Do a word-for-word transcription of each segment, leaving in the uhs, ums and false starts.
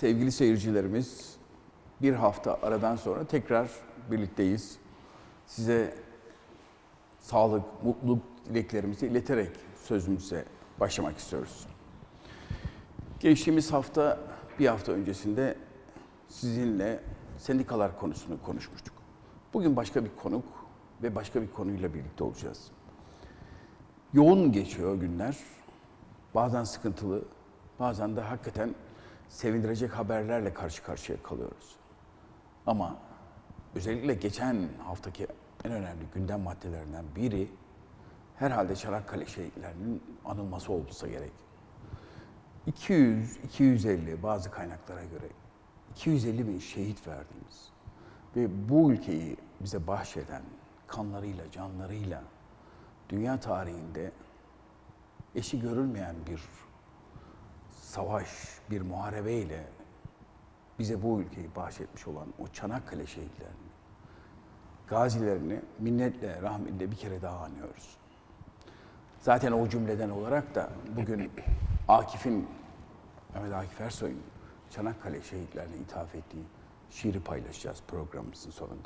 Sevgili seyircilerimiz, bir hafta aradan sonra tekrar birlikteyiz. Size sağlık, mutluluk dileklerimizi ileterek sözümüze başlamak istiyoruz. Geçtiğimiz hafta, bir hafta öncesinde sizinle sendikalar konusunu konuşmuştuk. Bugün başka bir konuk ve başka bir konuyla birlikte olacağız. Yoğun geçiyor günler, bazen sıkıntılı, bazen de hakikaten sevindirecek haberlerle karşı karşıya kalıyoruz. Ama özellikle geçen haftaki en önemli gündem maddelerinden biri herhalde Çanakkale şehitlerinin anılması olsa gerek. iki yüz iki yüz elli bazı kaynaklara göre iki yüz elli bin şehit verdiğimiz ve bu ülkeyi bize bahşeden kanlarıyla, canlarıyla dünya tarihinde eşi görülmeyen bir savaş, bir muharebeyle bize bu ülkeyi bahşetmiş olan o Çanakkale şehitlerini, gazilerini minnetle, rahmetle bir kere daha anıyoruz. Zaten o cümleden olarak da bugün Akif'in, Mehmet Akif Ersoy'un Çanakkale şehitlerine ithaf ettiği şiiri paylaşacağız programımızın sonunda.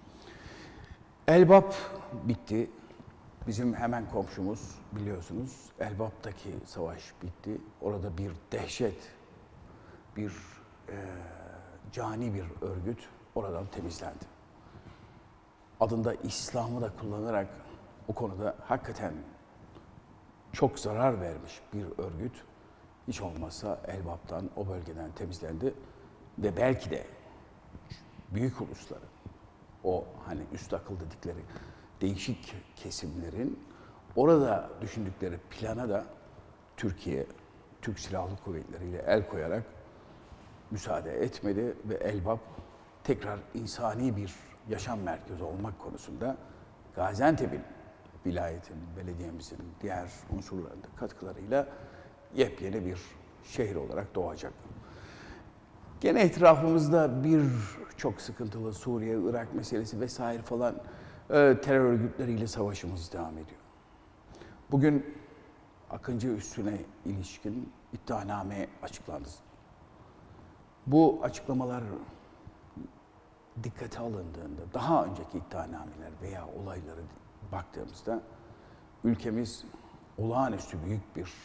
Elbap bitti. Bizim hemen komşumuz biliyorsunuz Elbap'taki savaş bitti. Orada bir dehşet, bir e, cani bir örgüt oradan temizlendi. Adında İslam'ı da kullanarak o konuda hakikaten çok zarar vermiş bir örgüt hiç olmazsa Elbap'tan, o bölgeden temizlendi ve belki de büyük ulusların, o hani üst akıl dedikleri değişik kesimlerin orada düşündükleri plana da Türkiye, Türk Silahlı Kuvvetleri ile el koyarak müsaade etmedi ve Elbap tekrar insani bir yaşam merkezi olmak konusunda Gaziantep'in, vilayetin, belediyemizin diğer unsurlarında katkılarıyla yepyeni bir şehir olarak doğacak. Gene etrafımızda bir çok sıkıntılı Suriye, Irak meselesi vesaire falan e, terör örgütleriyle savaşımız devam ediyor. Bugün Akıncı Üssü'ne ilişkin iddianame açıklandı. Bu açıklamalar dikkate alındığında, daha önceki iddianameler veya olayları baktığımızda ülkemiz olağanüstü büyük bir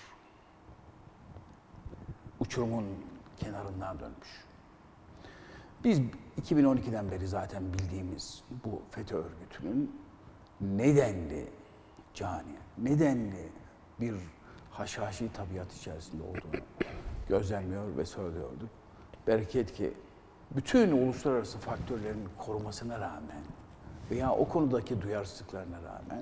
uçurumun kenarından dönmüş. Biz iki bin on ikiden beri zaten bildiğimiz bu FETÖ örgütünün nedenli cani, nedenli bir haşhaşi tabiat içerisinde olduğunu gözlemliyor ve söylüyorduk. Bereket ki bütün uluslararası faktörlerin korumasına rağmen veya o konudaki duyarsızlıklarına rağmen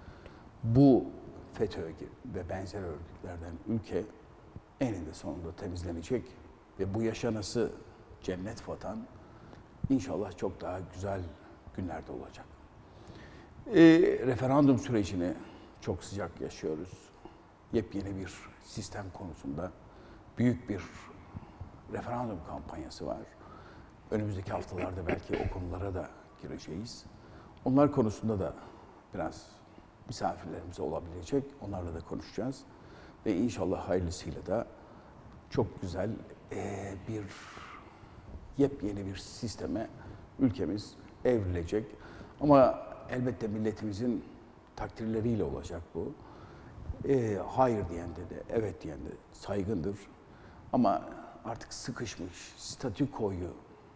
bu FETÖ ve benzer örgütlerden ülke eninde sonunda temizlenecek ve bu yaşanası cennet vatan inşallah çok daha güzel günlerde olacak. E, referandum sürecini çok sıcak yaşıyoruz. Yepyeni bir sistem konusunda büyük bir referandum kampanyası var. Önümüzdeki haftalarda belki o konulara da gireceğiz. Onlar konusunda da biraz misafirlerimiz olabilecek. Onlarla da konuşacağız. Ve inşallah hayırlısıyla da çok güzel e, bir yepyeni bir sisteme ülkemiz evrilecek. Ama elbette milletimizin takdirleriyle olacak bu. E, hayır diyen de, de evet diyen de saygındır. Ama artık sıkışmış statükoyu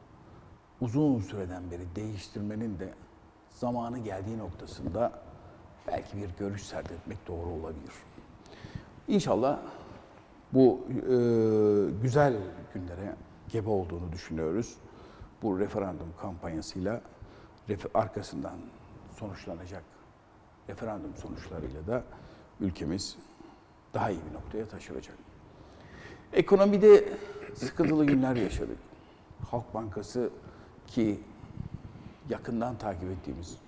uzun süreden beri değiştirmenin de zamanı geldiği noktasında belki bir görüş serdetmek doğru olabilir. İnşallah bu e, güzel günlere gebe olduğunu düşünüyoruz. Bu referandum kampanyasıyla ref- arkasından sonuçlanacak referandum sonuçlarıyla da ülkemiz daha iyi bir noktaya taşınacak. Ekonomide sıkıntılı günler yaşadık. Halk Bankası ki yakından takip ettiğimiz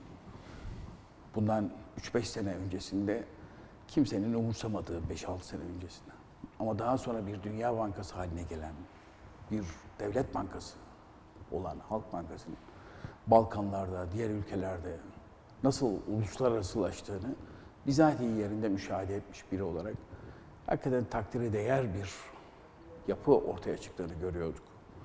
bundan üç beş sene öncesinde kimsenin umursamadığı beş altı sene öncesinde. Ama daha sonra bir Dünya Bankası haline gelen bir devlet bankası olan Halk Bankası'nın Balkanlarda, diğer ülkelerde nasıl uluslararasılaştığını bizatihi yerinde müşahede etmiş biri olarak hakikaten takdire değer bir yapı ortaya çıktığını görüyorduk.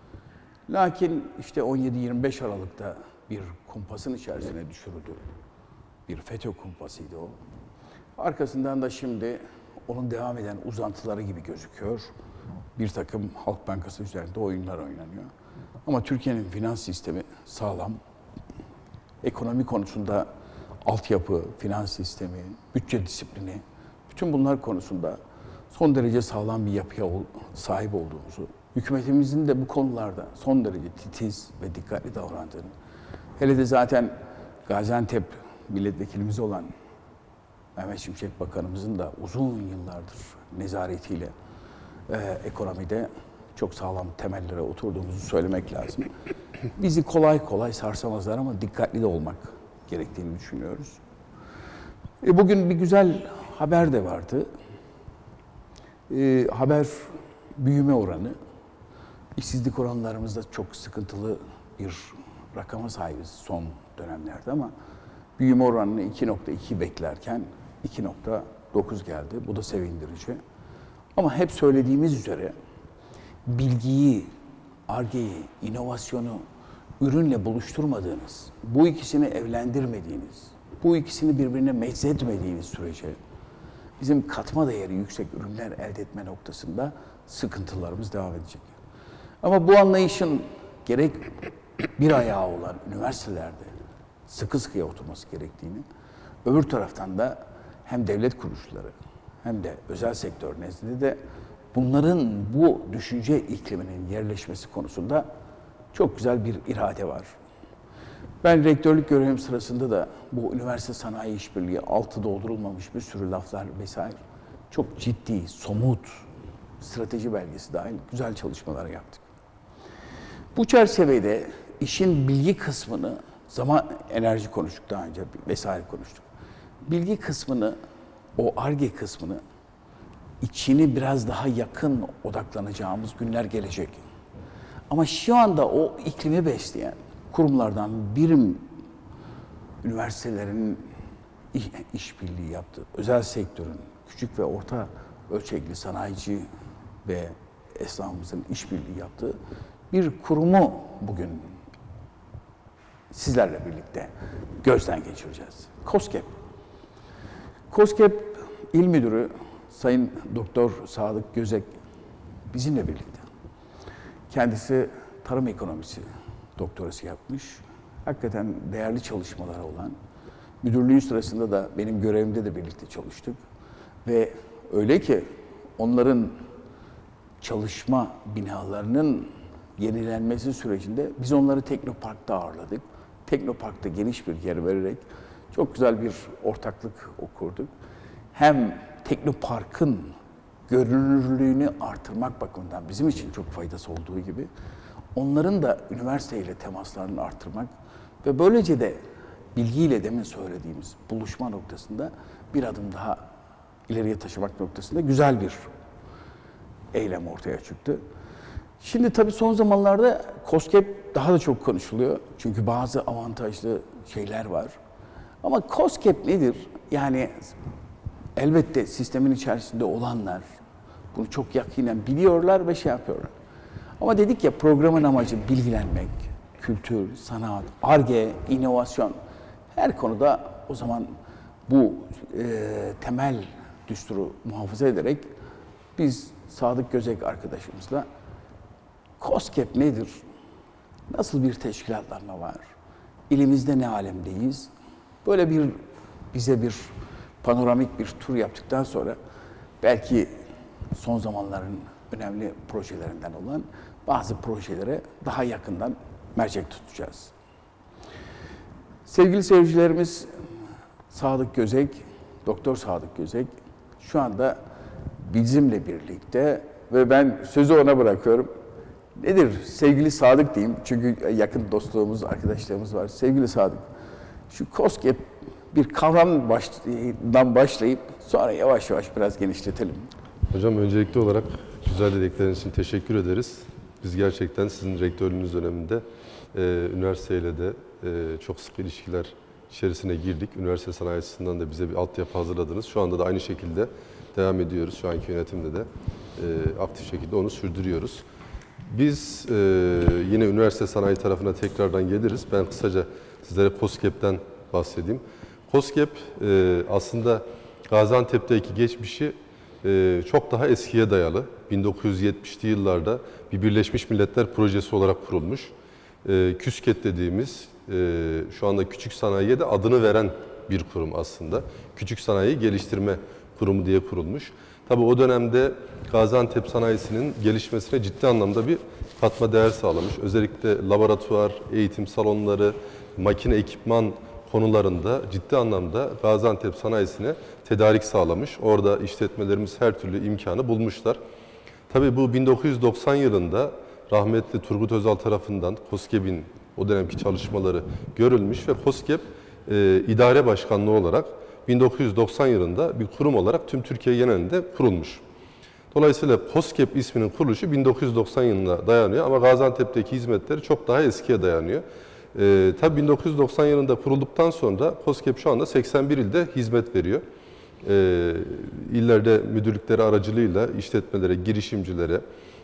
Lakin işte on yedi yirmi beş Aralık'ta bir kumpasın içerisine düşürüldü. Bir FETÖ kumpasıydı o. Arkasından da şimdi onun devam eden uzantıları gibi gözüküyor. Bir takım Halk Bankası üzerinde oyunlar oynanıyor. Ama Türkiye'nin finans sistemi sağlam. Ekonomi konusunda altyapı, finans sistemi, bütçe disiplini, bütün bunlar konusunda son derece sağlam bir yapıya sahip olduğumuzu, hükümetimizin de bu konularda son derece titiz ve dikkatli davrandığını, hele de zaten Gaziantep milletvekilimiz olan Mehmet Şimşek Bakanımızın da uzun yıllardır nezaretiyle e, ekonomide çok sağlam temellere oturduğumuzu söylemek lazım. Bizi kolay kolay sarsamazlar ama dikkatli de olmak gerektiğini düşünüyoruz. E, bugün bir güzel haber de vardı. E, haber büyüme oranı. İşsizlik oranlarımızda çok sıkıntılı bir rakama sahibiz son dönemlerde ama büyüme oranını iki nokta iki beklerken iki nokta dokuz geldi. Bu da sevindirici. Ama hep söylediğimiz üzere bilgiyi, Ar-Ge'yi, inovasyonu ürünle buluşturmadığınız, bu ikisini evlendirmediğiniz, bu ikisini birbirine meczetmediğiniz sürece bizim katma değeri yüksek ürünler elde etme noktasında sıkıntılarımız devam edecek. Ama bu anlayışın gerek bir ayağı olan üniversitelerde sıkı sıkıya oturması gerektiğini, öbür taraftan da hem devlet kuruluşları hem de özel sektör nezdinde de bunların bu düşünce ikliminin yerleşmesi konusunda çok güzel bir irade var. Ben rektörlük görevim sırasında da bu üniversite sanayi işbirliği, altı doldurulmamış bir sürü laflar vesaire çok ciddi, somut, strateji belgesi dahil güzel çalışmalar yaptık. Bu çerçevede işin bilgi kısmını, zaman enerji konuştuk daha önce vesaire konuştuk. Bilgi kısmını, o Ar-Ge kısmını, içini biraz daha yakın odaklanacağımız günler gelecek. Ama şu anda o iklimi besleyen kurumlardan birim üniversitelerin işbirliği yaptığı, özel sektörün, küçük ve orta ölçekli sanayici ve esnafımızın işbirliği yaptığı bir kurumu bugün sizlerle birlikte gözden geçireceğiz. KOSGEB. KOSGEB İl Müdürü Sayın Doktor Sadık Gözek bizimle birlikte. Kendisi tarım ekonomisi doktorası yapmış. Hakikaten değerli çalışmaları olan, müdürlüğü sırasında da benim görevimde de birlikte çalıştık. Ve öyle ki onların çalışma binalarının yenilenmesi sürecinde biz onları Teknopark'ta ağırladık. Teknopark'ta geniş bir yer vererek çok güzel bir ortaklık kurduk. Hem Teknopark'ın görünürlüğünü artırmak bakımından bizim için çok faydası olduğu gibi onların da üniversiteyle temaslarını artırmak ve böylece de bilgiyle demin söylediğimiz buluşma noktasında bir adım daha ileriye taşımak noktasında güzel bir eylem ortaya çıktı. Şimdi tabii son zamanlarda KOSGEB daha da çok konuşuluyor. Çünkü bazı avantajlı şeyler var. Ama KOSGEB nedir? Yani elbette sistemin içerisinde olanlar bunu çok yakinen biliyorlar ve şey yapıyorlar. Ama dedik ya programın amacı bilgilenmek, kültür, sanat, Ar-Ge, inovasyon. Her konuda o zaman bu e, temel düsturu muhafaza ederek biz Sadık Gözek arkadaşımızla KOSGEB nedir? Nasıl bir teşkilatlanma var? İlimizde ne alemdeyiz? Böyle bir bize bir panoramik bir tur yaptıktan sonra belki son zamanların önemli projelerinden olan bazı projelere daha yakından mercek tutacağız. Sevgili seyircilerimiz, Sadık Gözek, Doktor Sadık Gözek şu anda bizimle birlikte ve ben sözü ona bırakıyorum. Nedir? Sevgili Sadık diyeyim. Çünkü yakın dostluğumuz, arkadaşlarımız var. Sevgili Sadık, şu KOSGEB bir kavramdan başlayıp sonra yavaş yavaş biraz genişletelim. Hocam öncelikli olarak güzel dedikleriniz için teşekkür ederiz. Biz gerçekten sizin rektörlüğünüz döneminde e, üniversiteyle de e, çok sık ilişkiler içerisine girdik. Üniversite sanayi açısından da bize bir altyapı hazırladınız. Şu anda da aynı şekilde devam ediyoruz. Şu anki yönetimde de e, aktif şekilde onu sürdürüyoruz. Biz e, yine üniversite sanayi tarafına tekrardan geliriz. Ben kısaca sizlere KOSGEB'den bahsedeyim. KOSGEB e, aslında Gaziantep'teki geçmişi e, çok daha eskiye dayalı. bin dokuz yüz yetmişli yıllarda bir Birleşmiş Milletler projesi olarak kurulmuş. E, KÜSKET dediğimiz e, şu anda küçük sanayiye de adını veren bir kurum aslında. Küçük Sanayi Geliştirme Kurumu diye kurulmuş. Tabii o dönemde Gaziantep sanayisinin gelişmesine ciddi anlamda bir katma değer sağlamış. Özellikle laboratuvar, eğitim salonları, makine ekipman konularında ciddi anlamda Gaziantep sanayisine tedarik sağlamış. Orada işletmelerimiz her türlü imkanı bulmuşlar. Tabii bu bin dokuz yüz doksan yılında rahmetli Turgut Özal tarafından KOSGEB'in o dönemki çalışmaları görülmüş ve KOSGEB e, idare başkanlığı olarak bin dokuz yüz doksan yılında bir kurum olarak tüm Türkiye genelinde kurulmuş. Dolayısıyla KOSGEB isminin kuruluşu bin dokuz yüz doksan yılına dayanıyor ama Gaziantep'teki hizmetleri çok daha eskiye dayanıyor. Ee, tabii bin dokuz yüz doksan yılında kurulduktan sonra KOSGEB şu anda seksen bir ilde hizmet veriyor. Ee, illerde müdürlükleri aracılığıyla işletmelere, girişimcilere,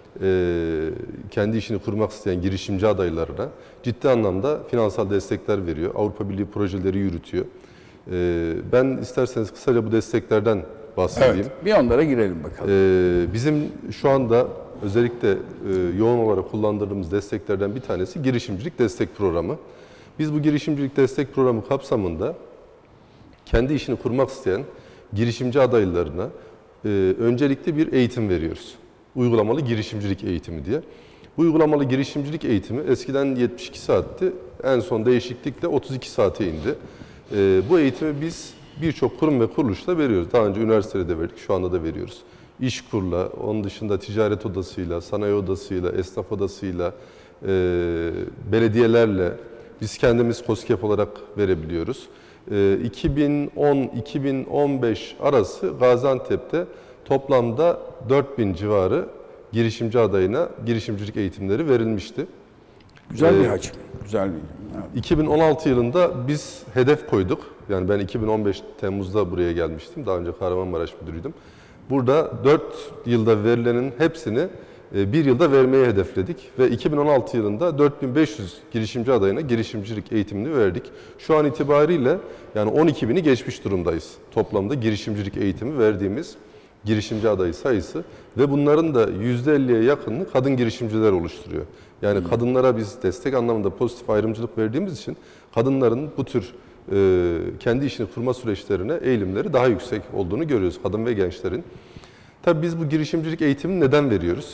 e, kendi işini kurmak isteyen girişimci adaylarına ciddi anlamda finansal destekler veriyor. Avrupa Birliği projeleri yürütüyor. Ee, ben isterseniz kısaca bu desteklerden bahsedeyim. Evet, bir onlara girelim bakalım. Ee, bizim şu anda özellikle e, yoğun olarak kullandırdığımız desteklerden bir tanesi girişimcilik destek programı. Biz bu girişimcilik destek programı kapsamında kendi işini kurmak isteyen girişimci adaylarına e, öncelikle bir eğitim veriyoruz. Uygulamalı girişimcilik eğitimi diye. Bu uygulamalı girişimcilik eğitimi eskiden yetmiş iki saatti, en son değişiklikle otuz iki saate indi. E, bu eğitimi biz birçok kurum ve kuruluşla veriyoruz. Daha önce üniversitede de verdik, şu anda da veriyoruz. İşkur'la, onun dışında ticaret odasıyla, sanayi odasıyla, esnaf odasıyla, e, belediyelerle biz kendimiz KOSGEB olarak verebiliyoruz. E, iki bin on iki bin on beş arası Gaziantep'te toplamda dört bin civarı girişimci adayına girişimcilik eğitimleri verilmişti. Güzel bir Ee, hacim. Güzel bir. Evet. iki bin on altı yılında biz hedef koyduk. Yani ben iki bin on beş Temmuz'da buraya gelmiştim. Daha önce Kahramanmaraş müdürüydüm. Burada dört yılda verilenin hepsini bir yılda vermeyi hedefledik. Ve iki bin on altı yılında dört bin beş yüz girişimci adayına girişimcilik eğitimini verdik. Şu an itibariyle yani on iki bini geçmiş durumdayız. Toplamda girişimcilik eğitimi verdiğimiz girişimci adayı sayısı ve bunların da yüzde elliye yakınını kadın girişimciler oluşturuyor. Yani hmm. kadınlara biz destek anlamında pozitif ayrımcılık verdiğimiz için kadınların bu tür e, kendi işini kurma süreçlerine eğilimleri daha yüksek olduğunu görüyoruz kadın ve gençlerin. Tabii biz bu girişimcilik eğitimini neden veriyoruz?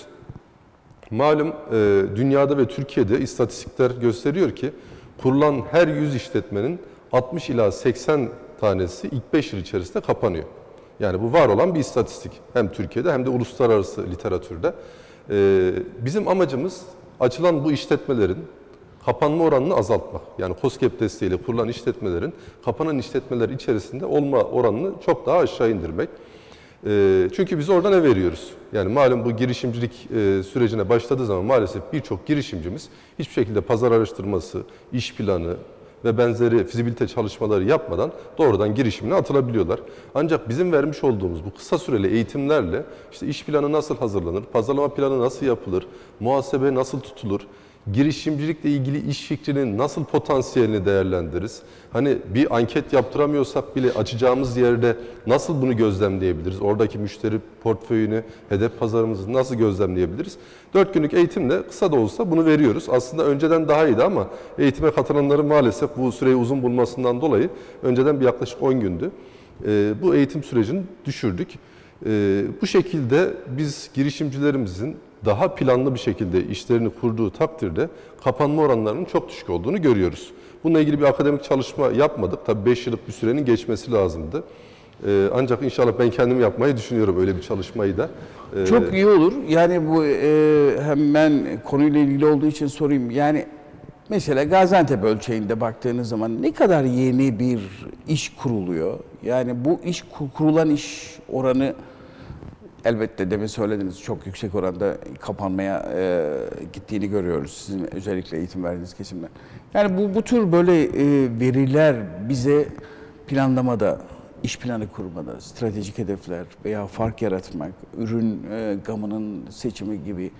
Malum e, dünyada ve Türkiye'de istatistikler gösteriyor ki kurulan her yüz işletmenin altmış ila seksen tanesi ilk beş yıl içerisinde kapanıyor. Yani bu var olan bir istatistik. Hem Türkiye'de hem de uluslararası literatürde. Ee, bizim amacımız açılan bu işletmelerin kapanma oranını azaltmak. Yani KOSGEB desteğiyle kurulan işletmelerin kapanan işletmeler içerisinde olma oranını çok daha aşağı indirmek. Ee, çünkü biz orada ne veriyoruz? Yani malum bu girişimcilik e, sürecine başladığı zaman maalesef birçok girişimcimiz hiçbir şekilde pazar araştırması, iş planı ve benzeri fizibilite çalışmaları yapmadan doğrudan girişimine atılabiliyorlar. Ancak bizim vermiş olduğumuz bu kısa süreli eğitimlerle işte iş planı nasıl hazırlanır, pazarlama planı nasıl yapılır, muhasebe nasıl tutulur, girişimcilikle ilgili iş fikrinin nasıl potansiyelini değerlendiririz? Hani bir anket yaptıramıyorsak bile açacağımız yerde nasıl bunu gözlemleyebiliriz? Oradaki müşteri portföyünü, hedef pazarımızı nasıl gözlemleyebiliriz? Dört günlük eğitimle kısa da olsa bunu veriyoruz. Aslında önceden daha iyiydi ama eğitime katılanların maalesef bu süreyi uzun bulmasından dolayı önceden bir yaklaşık on gündü. Ee, bu eğitim sürecini düşürdük. Ee, bu şekilde biz girişimcilerimizin daha planlı bir şekilde işlerini kurduğu takdirde kapanma oranlarının çok düşük olduğunu görüyoruz. Bununla ilgili bir akademik çalışma yapmadık. Tabii beş yıllık bir sürenin geçmesi lazımdı. Ee, ancak inşallah ben kendim yapmayı düşünüyorum öyle bir çalışmayı da. Ee, Çok iyi olur. Yani bu e, hemen konuyla ilgili olduğu için sorayım. Yani mesela Gaziantep ölçeğinde baktığınız zaman ne kadar yeni bir iş kuruluyor? Yani bu iş kurulan iş oranı elbette demin söylediniz çok yüksek oranda kapanmaya e, gittiğini görüyoruz sizin özellikle eğitim verdiğiniz kesimden. Yani bu bu tür böyle e, veriler bize planlamada, iş planı kurmada, stratejik hedefler veya fark yaratmak, ürün e, gamının seçimi gibi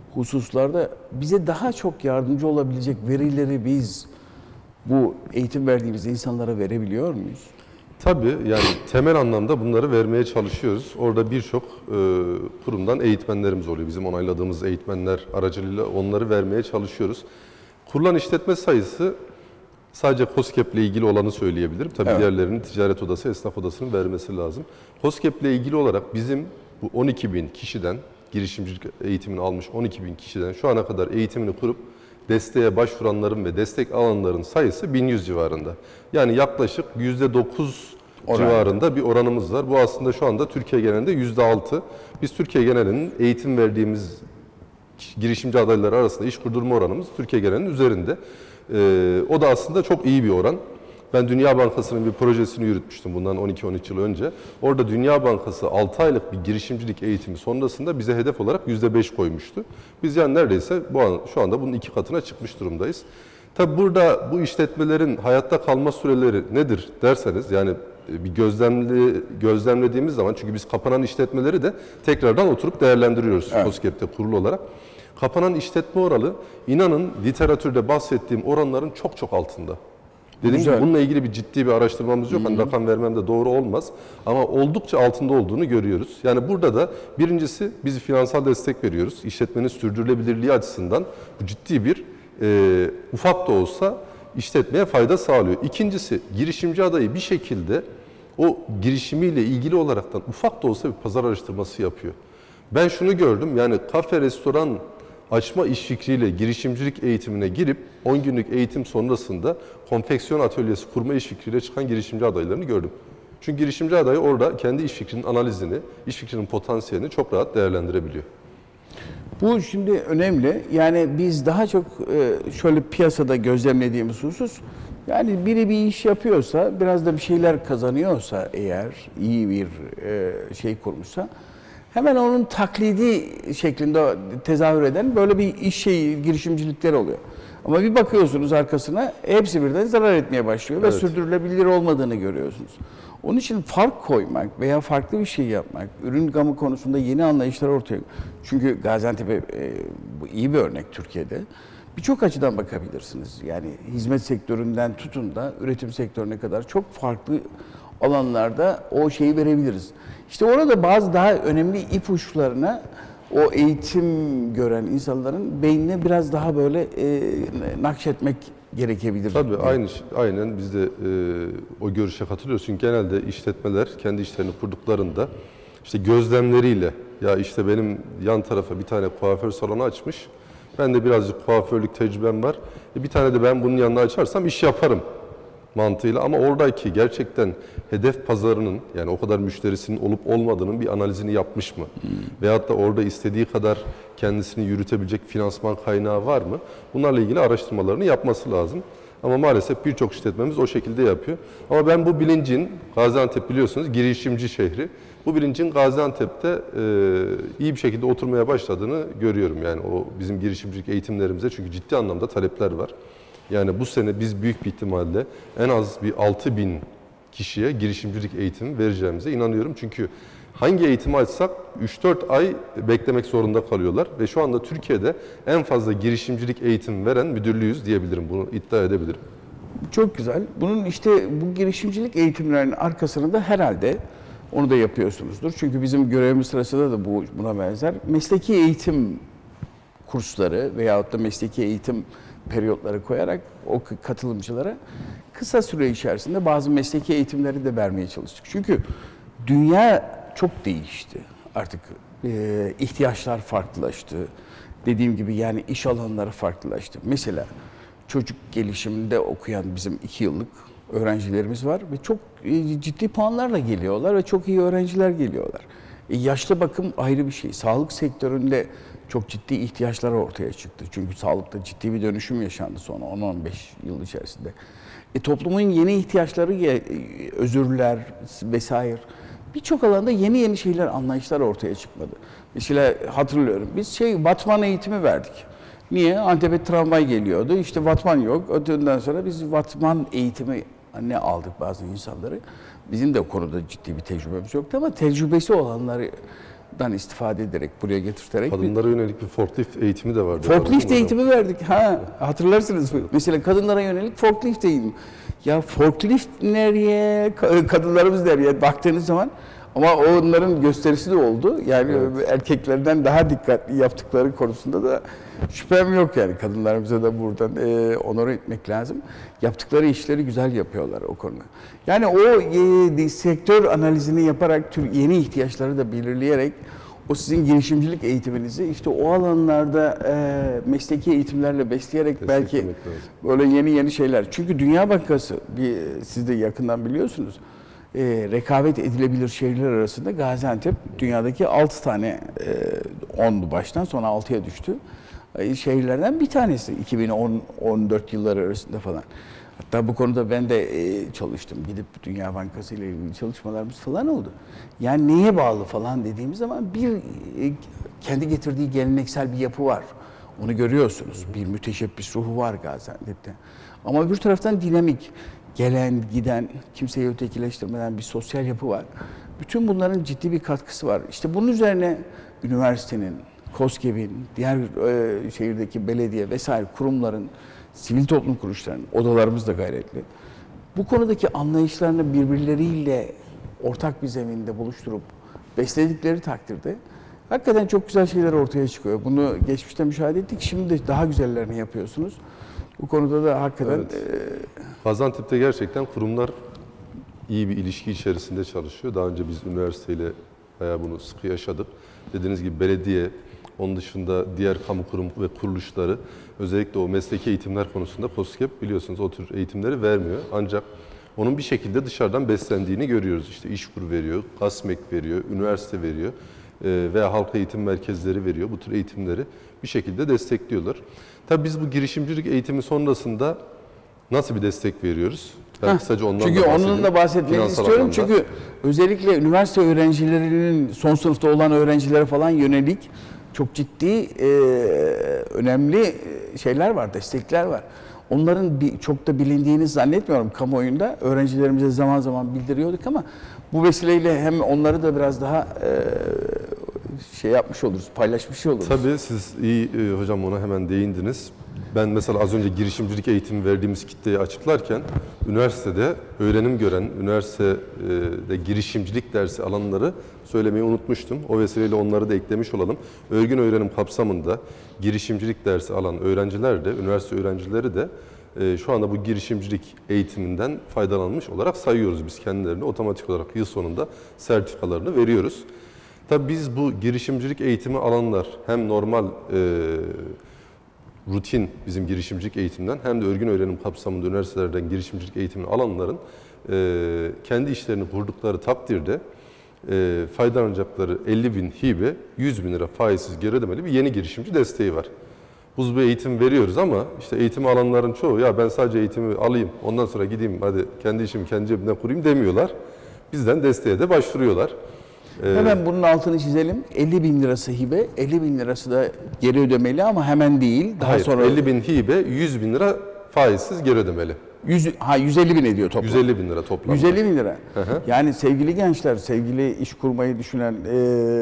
hususlarda bize daha çok yardımcı olabilecek verileri biz bu eğitim verdiğimiz insanlara verebiliyor muyuz? Tabii, yani temel anlamda bunları vermeye çalışıyoruz. Orada birçok e, kurumdan eğitmenlerimiz oluyor. Bizim onayladığımız eğitmenler aracılığıyla onları vermeye çalışıyoruz. Kurulan işletme sayısı sadece KOSGEB ile ilgili olanı söyleyebilirim. Tabii evet. Diğerlerinin ticaret odası, esnaf odasının vermesi lazım. KOSGEB ile ilgili olarak bizim bu on iki bin kişiden, girişimcilik eğitimini almış on iki bin kişiden şu ana kadar eğitimini kurup desteğe başvuranların ve destek alanların sayısı bin yüz civarında. Yani yaklaşık yüzde dokuz civarında bir oranımız var. Bu aslında şu anda Türkiye genelinde yüzde altı. Biz Türkiye genelinin eğitim verdiğimiz girişimci adayları arasında iş kurdurma oranımız Türkiye genelinin üzerinde. Ee, o da aslında çok iyi bir oran. Ben Dünya Bankası'nın bir projesini yürütmüştüm bundan on iki on üç yıl önce. Orada Dünya Bankası altı aylık bir girişimcilik eğitimi sonrasında bize hedef olarak yüzde beş koymuştu. Biz yani neredeyse bu an, şu anda bunun iki katına çıkmış durumdayız. Tabi burada bu işletmelerin hayatta kalma süreleri nedir derseniz, yani bir gözlemli, gözlemlediğimiz zaman, çünkü biz kapanan işletmeleri de tekrardan oturup değerlendiriyoruz evet. KOSGEB'de kurulu olarak. Kapanan işletme oranı, inanın literatürde bahsettiğim oranların çok çok altında. Dediğim gibi bununla ilgili bir ciddi bir araştırmamız yok. Hani rakam vermem de doğru olmaz. Ama oldukça altında olduğunu görüyoruz. Yani burada da birincisi biz finansal destek veriyoruz. İşletmenin sürdürülebilirliği açısından bu ciddi bir e, ufak da olsa işletmeye fayda sağlıyor. İkincisi, girişimci adayı bir şekilde o girişimiyle ilgili olaraktan ufak da olsa bir pazar araştırması yapıyor. Ben şunu gördüm, yani kafe, restoran açma iş fikriyle girişimcilik eğitimine girip on günlük eğitim sonrasında konfeksiyon atölyesi kurma iş fikriyle çıkan girişimci adaylarını gördüm. Çünkü girişimci adayı orada kendi iş fikrinin analizini, iş fikrinin potansiyelini çok rahat değerlendirebiliyor. Bu şimdi önemli. Yani biz daha çok şöyle piyasada gözlemlediğimiz husus, yani biri bir iş yapıyorsa, biraz da bir şeyler kazanıyorsa eğer, iyi bir şey kurmuşsa, hemen onun taklidi şeklinde tezahür eden böyle bir iş şeyi, girişimcilikler oluyor. Ama bir bakıyorsunuz arkasına, hepsi birden zarar etmeye başlıyor evet. ve sürdürülebilir olmadığını görüyorsunuz. Onun için fark koymak veya farklı bir şey yapmak, ürün gamı konusunda yeni anlayışlar ortaya. Çünkü Gaziantep e, bu iyi bir örnek Türkiye'de. Birçok açıdan bakabilirsiniz. Yani hizmet sektöründen tutun da üretim sektörüne kadar çok farklı alanlarda o şeyi verebiliriz. İşte orada bazı daha önemli ipuçlarına o eğitim gören insanların beynine biraz daha böyle e, nakşetmek gerekebilir. Tabii aynı, aynen biz de e, o görüşe katılıyoruz. Çünkü genelde işletmeler kendi işlerini kurduklarında işte gözlemleriyle, ya işte benim yan tarafa bir tane kuaför salonu açmış, ben de birazcık kuaförlük tecrübem var, e, bir tane de ben bunun yanına açarsam iş yaparım mantığıyla, ama oradaki gerçekten hedef pazarının, yani o kadar müşterisinin olup olmadığının bir analizini yapmış mı? Hmm. Veyahut da orada istediği kadar kendisini yürütebilecek finansman kaynağı var mı? Bunlarla ilgili araştırmalarını yapması lazım. Ama maalesef birçok işletmemiz o şekilde yapıyor. Ama ben bu bilincin, Gaziantep biliyorsunuz girişimci şehri, bu bilincin Gaziantep'te e, iyi bir şekilde oturmaya başladığını görüyorum. Yani o bizim girişimcilik eğitimlerimize, çünkü ciddi anlamda talepler var. Yani bu sene biz büyük bir ihtimalle en az bir altı bin kişiye girişimcilik eğitimi vereceğimize inanıyorum. Çünkü hangi eğitimi açsak üç dört ay beklemek zorunda kalıyorlar. Ve şu anda Türkiye'de en fazla girişimcilik eğitimi veren müdürlüğüyüz diyebilirim. Bunu iddia edebilirim. Çok güzel. Bunun işte bu girişimcilik eğitimlerinin arkasında da herhalde onu da yapıyorsunuzdur. Çünkü bizim görevimiz sırasında da bu buna benzer mesleki eğitim kursları veyahut da mesleki eğitim periyotları koyarak o katılımcılara kısa süre içerisinde bazı mesleki eğitimleri de vermeye çalıştık. Çünkü dünya çok değişti. Artık e, ihtiyaçlar farklılaştı. Dediğim gibi yani iş alanları farklılaştı. Mesela çocuk gelişiminde okuyan bizim iki yıllık öğrencilerimiz var ve çok e, ciddi puanlarla geliyorlar ve çok iyi öğrenciler geliyorlar. E, yaşlı bakım ayrı bir şey. Sağlık sektöründe çok ciddi ihtiyaçlar ortaya çıktı. Çünkü sağlıkta ciddi bir dönüşüm yaşandı son on on beş yıl içerisinde. E, toplumun yeni ihtiyaçları, özürler vesaire, birçok alanda yeni yeni şeyler, anlayışlar ortaya çıkmadı. Mesela hatırlıyorum, biz şey Vatman eğitimi verdik. Niye? Antep'e tramvay geliyordu, işte Vatman yok. Öteden sonra biz Vatman eğitimi ne aldık bazı insanları. Bizim de o konuda ciddi bir tecrübemiz yoktu ama tecrübesi olanları buradan istifade ederek, buraya getirterek... Kadınlara yönelik bir forklift eğitimi de vardı. Forklift eğitimi verdik. Ha, hatırlarsınız. Mesela kadınlara yönelik forklift eğitimi. Ya forklift nereye, kadınlarımız nereye baktığınız zaman, ama onların gösterisi de oldu. Yani evet. Erkeklerden daha dikkatli yaptıkları konusunda da şüphem yok yani. Kadınlarımıza da buradan e, onur etmek lazım. Yaptıkları işleri güzel yapıyorlar o konuda. Yani o e, sektör analizini yaparak, tür yeni ihtiyaçları da belirleyerek, o sizin girişimcilik eğitiminizi işte o alanlarda e, mesleki eğitimlerle besleyerek belki böyle yeni yeni şeyler. Çünkü Dünya Bankası, bir, siz de yakından biliyorsunuz, e, rekabet edilebilir şehirler arasında Gaziantep dünyadaki altı tane, e, ondu baştan sonra altıya düştü. E, şehirlerden bir tanesi iki bin on on dört yılları arasında falan. Hatta bu konuda ben de e, çalıştım. Gidip Dünya Bankası ile ilgili çalışmalarımız falan oldu. Yani neye bağlı falan dediğimiz zaman bir e, kendi getirdiği geleneksel bir yapı var. Onu görüyorsunuz. Bir müteşebbis ruhu var Gaziantep'te. Ama öbür taraftan dinamik, gelen, giden, kimseyi ötekileştirmeden bir sosyal yapı var. Bütün bunların ciddi bir katkısı var. İşte bunun üzerine üniversitenin, KOSGEB'in, diğer e, şehirdeki belediye vesaire kurumların, sivil toplum kuruluşlarının, odalarımız da gayretli. Bu konudaki anlayışlarını birbirleriyle ortak bir zeminde buluşturup besledikleri takdirde hakikaten çok güzel şeyler ortaya çıkıyor. Bunu geçmişte müşahede ettik, şimdi de daha güzellerini yapıyorsunuz. Bu konuda da hakikaten... Evet. E... Gaziantep'te gerçekten kurumlar iyi bir ilişki içerisinde çalışıyor. Daha önce biz üniversiteyle bayağı bunu sıkı yaşadık. Dediğiniz gibi belediye, onun dışında diğer kamu kurum ve kuruluşları, özellikle o mesleki eğitimler konusunda KOSGEB biliyorsunuz o tür eğitimleri vermiyor. Ancak onun bir şekilde dışarıdan beslendiğini görüyoruz. İşte İşkur veriyor, KASMEK veriyor, üniversite veriyor veya halk eğitim merkezleri veriyor. Bu tür eğitimleri bir şekilde destekliyorlar. Tabii biz bu girişimcilik eğitimi sonrasında nasıl bir destek veriyoruz? Ben kısaca ondan Çünkü da onun da bahsetmeni istiyorum. Anlamda. Çünkü özellikle üniversite öğrencilerinin son sınıfta olan öğrencilere falan yönelik çok ciddi, e, önemli şeyler var, destekler var. Onların bir, çok da bilindiğini zannetmiyorum kamuoyunda. Öğrencilerimize zaman zaman bildiriyorduk ama bu vesileyle hem onları da biraz daha e, şey yapmış oluruz, paylaşmış oluruz. Tabii siz iyi e, hocam ona hemen değindiniz. Ben mesela az önce girişimcilik eğitimi verdiğimiz kitleyi açıklarken üniversitede öğrenim gören, üniversitede girişimcilik dersi alanları söylemeyi unutmuştum. O vesileyle onları da eklemiş olalım. Örgün öğrenim kapsamında girişimcilik dersi alan öğrenciler de, üniversite öğrencileri de şu anda bu girişimcilik eğitiminden faydalanmış olarak sayıyoruz biz kendilerini. Otomatik olarak yıl sonunda sertifikalarını veriyoruz. Tabii biz bu girişimcilik eğitimi alanlar hem normal e, rutin bizim girişimcilik eğitimden hem de örgün öğrenim kapsamında üniversitelerden girişimcilik eğitimini alanların e, kendi işlerini kurdukları takdirde e, faydalanacakları elli bin hibe, yüz bin lira faizsiz geri ödemeli bir yeni girişimci desteği var. Biz bu eğitim veriyoruz ama işte eğitim alanların çoğu ya ben sadece eğitimi alayım ondan sonra gideyim hadi kendi işimi kendi cebimden kurayım demiyorlar. Bizden desteğe de başvuruyorlar. Hemen bunun altını çizelim. elli bin lirası hibe, elli bin lirası da geri ödemeli ama hemen değil. Daha Hayır, sonra elli bin hibe, yüz bin lira faizsiz geri ödemeli. yüz, ha yüz elli bin ediyor toplam. yüz elli bin lira toplam. yüz elli bin lira. Hı hı. Yani sevgili gençler, sevgili iş kurmayı düşünen ee,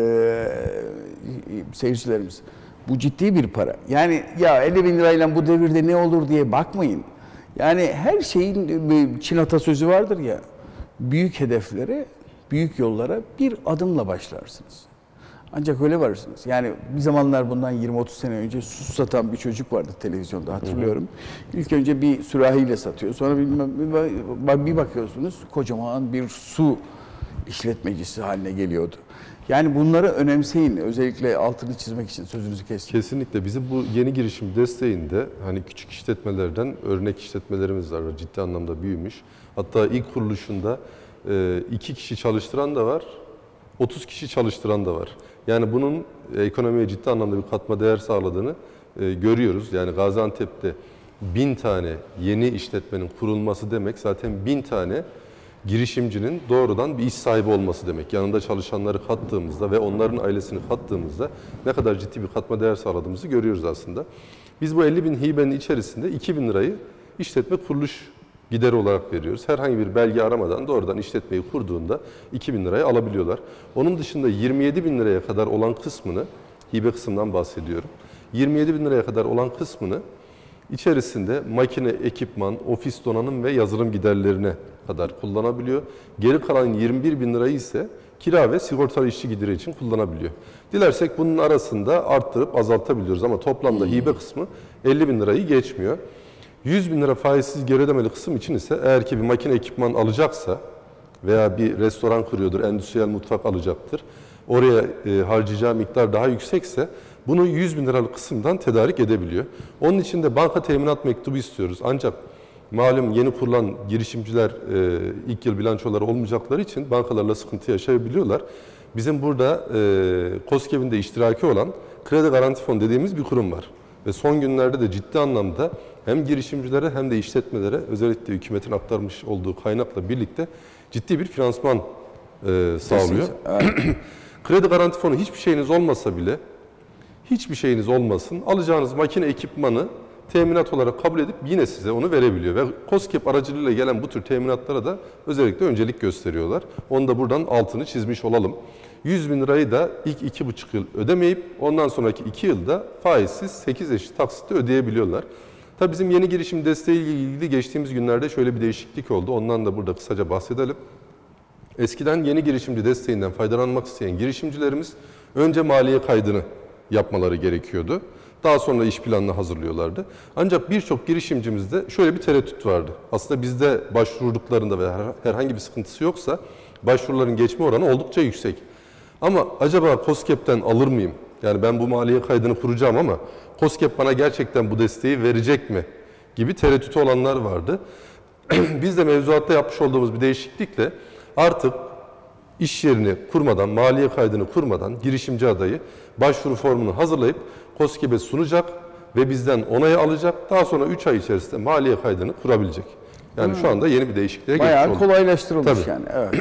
seyircilerimiz, bu ciddi bir para. Yani ya elli bin lirayla bu devirde ne olur diye bakmayın. Yani her şeyin Çin atasözü vardır ya, büyük hedeflere, büyük yollara bir adımla başlarsınız. Ancak öyle varırsınız. Yani bir zamanlar bundan yirmi otuz sene önce su satan bir çocuk vardı televizyonda hatırlıyorum. Hı hı. İlk önce bir sürahiyle satıyor. Sonra bir, bir bakıyorsunuz kocaman bir su işletmecisi haline geliyordu. Yani bunları önemseyin. Özellikle altını çizmek için sözünüzü kestim. Kesinlikle. Bizim bu yeni girişim desteğinde hani küçük işletmelerden örnek işletmelerimiz var. Ciddi anlamda büyümüş. Hatta ilk kuruluşunda iki kişi çalıştıran da var, otuz kişi çalıştıran da var. Yani bunun ekonomiye ciddi anlamda bir katma değer sağladığını görüyoruz. Yani Gaziantep'te bin tane yeni işletmenin kurulması demek zaten bin tane girişimcinin doğrudan bir iş sahibi olması demek. Yanında çalışanları kattığımızda ve onların ailesini kattığımızda ne kadar ciddi bir katma değer sağladığımızı görüyoruz aslında. Biz bu elli bin hibenin içerisinde iki bin lirayı işletme kuruluş gider olarak veriyoruz. Herhangi bir belge aramadan doğrudan işletmeyi kurduğunda iki bin liraya alabiliyorlar. Onun dışında yirmi yedi bin liraya kadar olan kısmını, hibe kısmından bahsediyorum. yirmi yedi bin liraya kadar olan kısmını içerisinde makine, ekipman, ofis donanım ve yazılım giderlerine kadar kullanabiliyor. Geri kalan yirmi bir bin lirayı ise kira ve sigortalı işçi gideri için kullanabiliyor. Dilersek bunun arasında arttırıp azaltabiliyoruz ama toplamda hibe kısmı elli bin lirayı geçmiyor. yüz bin lira faizsiz geri ödemeli kısım için ise eğer ki bir makine ekipman alacaksa veya bir restoran kuruyordur, endüstriyel mutfak alacaktır. Oraya e, harcayacağı miktar daha yüksekse bunu yüz bin liralık kısımdan tedarik edebiliyor. Onun için de banka teminat mektubu istiyoruz. Ancak malum yeni kurulan girişimciler e, ilk yıl bilançoları olmayacakları için bankalarla sıkıntı yaşayabiliyorlar. Bizim burada e, KOSGEB'in de iştiraki olan Kredi Garanti Fonu dediğimiz bir kurum var. Ve son günlerde de ciddi anlamda hem girişimcilere hem de işletmelere özellikle hükümetin aktarmış olduğu kaynakla birlikte ciddi bir finansman e, sağlıyor. Kredi Garanti Fonu hiçbir şeyiniz olmasa bile, hiçbir şeyiniz olmasın, alacağınız makine ekipmanı teminat olarak kabul edip yine size onu verebiliyor. Ve KOSGEB aracılığıyla gelen bu tür teminatlara da özellikle öncelik gösteriyorlar. Onu da buradan altını çizmiş olalım. yüz bin lirayı da ilk iki buçuk yıl ödemeyip ondan sonraki iki yılda faizsiz sekiz eşit taksitle ödeyebiliyorlar. Tabii bizim yeni girişim desteği ile ilgili geçtiğimiz günlerde şöyle bir değişiklik oldu. Ondan da burada kısaca bahsedelim. Eskiden yeni girişimci desteğinden faydalanmak isteyen girişimcilerimiz önce maliye kaydını yapmaları gerekiyordu. Daha sonra iş planını hazırlıyorlardı. Ancak birçok girişimcimizde şöyle bir tereddüt vardı. Aslında bizde başvurduklarında ve herhangi bir sıkıntısı yoksa başvuruların geçme oranı oldukça yüksek. Ama acaba KOSGEB'ten alır mıyım? Yani ben bu maliye kaydını kuracağım ama KOSGEB bana gerçekten bu desteği verecek mi? Gibi tereddütü olanlar vardı. Biz de mevzuatta yapmış olduğumuz bir değişiklikle artık iş yerini kurmadan, maliye kaydını kurmadan girişimci adayı başvuru formunu hazırlayıp KOSGEB'e sunacak ve bizden onayı alacak. Daha sonra üç ay içerisinde maliye kaydını kurabilecek. Yani hmm. şu anda yeni bir değişikliğe geçmiş olduk. Bayağı kolaylaştırılmış Tabii. yani. Evet.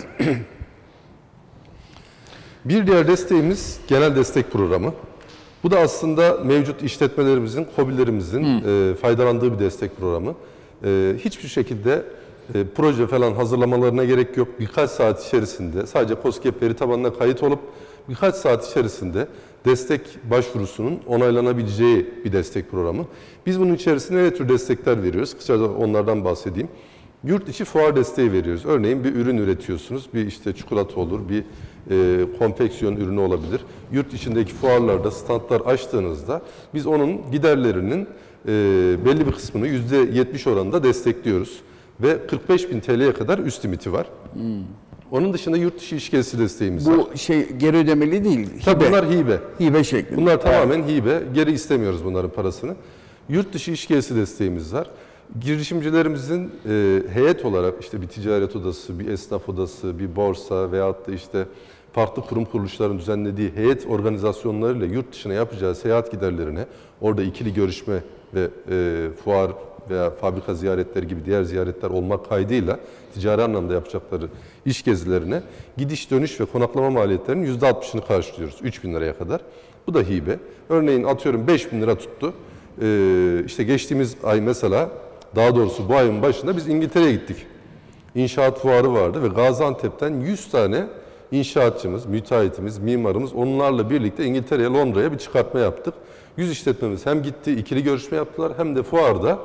Bir diğer desteğimiz genel destek programı. Bu da aslında mevcut işletmelerimizin, KOBİ'lerimizin hmm. e, faydalandığı bir destek programı. E, hiçbir şekilde e, proje falan hazırlamalarına gerek yok. Birkaç saat içerisinde sadece KOSGEB veri tabanına kayıt olup birkaç saat içerisinde destek başvurusunun onaylanabileceği bir destek programı. Biz bunun içerisinde ne tür destekler veriyoruz? Kısaca onlardan bahsedeyim. Yurt içi fuar desteği veriyoruz. Örneğin bir ürün üretiyorsunuz. Bir işte çikolata olur, bir e, konfeksiyon ürünü olabilir. Yurt içindeki fuarlarda standlar açtığınızda biz onun giderlerinin e, belli bir kısmını yüzde yetmiş oranında destekliyoruz. Ve kırk beş bin T L'ye kadar üst limiti var. Hmm. Onun dışında yurt dışı iş gezisi desteğimiz Bu var. Bu şey geri ödemeli değil. Hibe. Tabii bunlar hibe. Hibe şeklinde. Bunlar tamamen evet. hibe. Geri istemiyoruz bunların parasını. Yurt dışı iş gezisi desteğimiz var. Girişimcilerimizin e, heyet olarak işte bir ticaret odası, bir esnaf odası, bir borsa veyahut da işte farklı kurum kuruluşların düzenlediği heyet organizasyonlarıyla yurt dışına yapacağı seyahat giderlerine, orada ikili görüşme ve e, fuar veya fabrika ziyaretleri gibi diğer ziyaretler olmak kaydıyla ticari anlamda yapacakları iş gezilerine gidiş dönüş ve konaklama maliyetlerinin yüzde altmışını karşılıyoruz üç bin liraya kadar. Bu da hibe. Örneğin atıyorum beş bin lira tuttu. Ee, işte geçtiğimiz ay mesela, daha doğrusu bu ayın başında biz İngiltere'ye gittik. İnşaat fuarı vardı ve Gaziantep'ten yüz tane inşaatçımız, müteahhitimiz, mimarımız onlarla birlikte İngiltere'ye, Londra'ya bir çıkartma yaptık. yüz işletmemiz hem gitti, ikili görüşme yaptılar hem de fuarda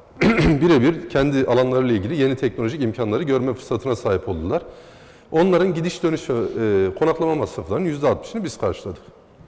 birebir kendi alanlarıyla ilgili yeni teknolojik imkanları görme fırsatına sahip oldular. Onların gidiş dönüş ve e, konaklama masraflarının yüzde altmışını biz karşıladık.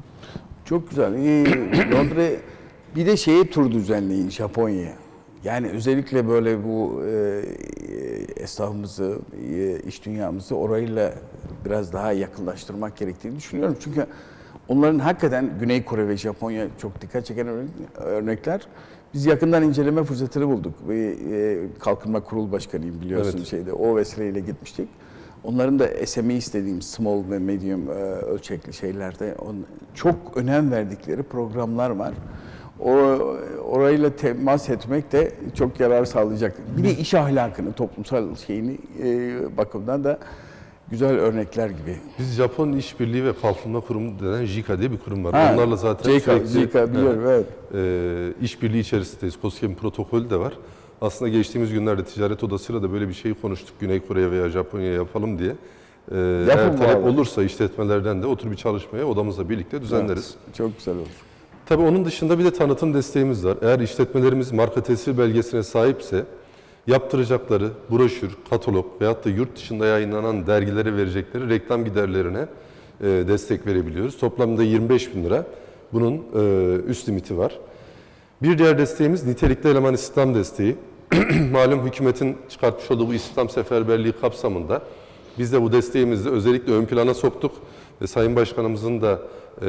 Çok güzel. Ee, Londra bir de şeyi tur düzenleyin Japonya'ya. Yani özellikle böyle bu e, esnafımızı, e, iş dünyamızı orayla biraz daha yakınlaştırmak gerektiğini düşünüyorum. Çünkü onların hakikaten Güney Kore ve Japonya çok dikkat çeken örnekler. Biz yakından inceleme fırsatını bulduk. E, Kalkınma Kurulu Başkanıyım biliyorsun evet. şeyde. O vesileyle gitmiştik. Onların da S M E istediğim small ve medium e, ölçekli şeylerde on, çok önem verdikleri programlar var. O, orayla temas etmek de çok yarar sağlayacak. Bir de iş ahlakını, toplumsal şeyini e, bakımdan da güzel örnekler gibi. Biz Japon İşbirliği ve Kalkınma Kurumu denen JICA diye bir kurum var. Ha, onlarla zaten JICA, JICA biliyorum evet. E, işbirliği içerisindeyiz. KOSGEB'in protokolü de var. Aslında geçtiğimiz günlerde ticaret odasıyla da böyle bir şeyi konuştuk. Güney Kore'ye veya Japonya'ya yapalım diye. Ee, eğer talep olursa işletmelerden de o tür bir çalışmaya odamızla birlikte düzenleriz. Evet, çok güzel olur. Tabii onun dışında bir de tanıtım desteğimiz var. Eğer işletmelerimiz marka tescil belgesine sahipse yaptıracakları broşür, katalog veyahut da yurt dışında yayınlanan dergilere verecekleri reklam giderlerine e, destek verebiliyoruz. Toplamda yirmi beş bin lira bunun e, üst limiti var. Bir diğer desteğimiz nitelikli eleman istihdam desteği. Malum hükümetin çıkartmış olduğu bu istihdam seferberliği kapsamında biz de bu desteğimizi özellikle ön plana soktuk ve Sayın Başkanımızın da e,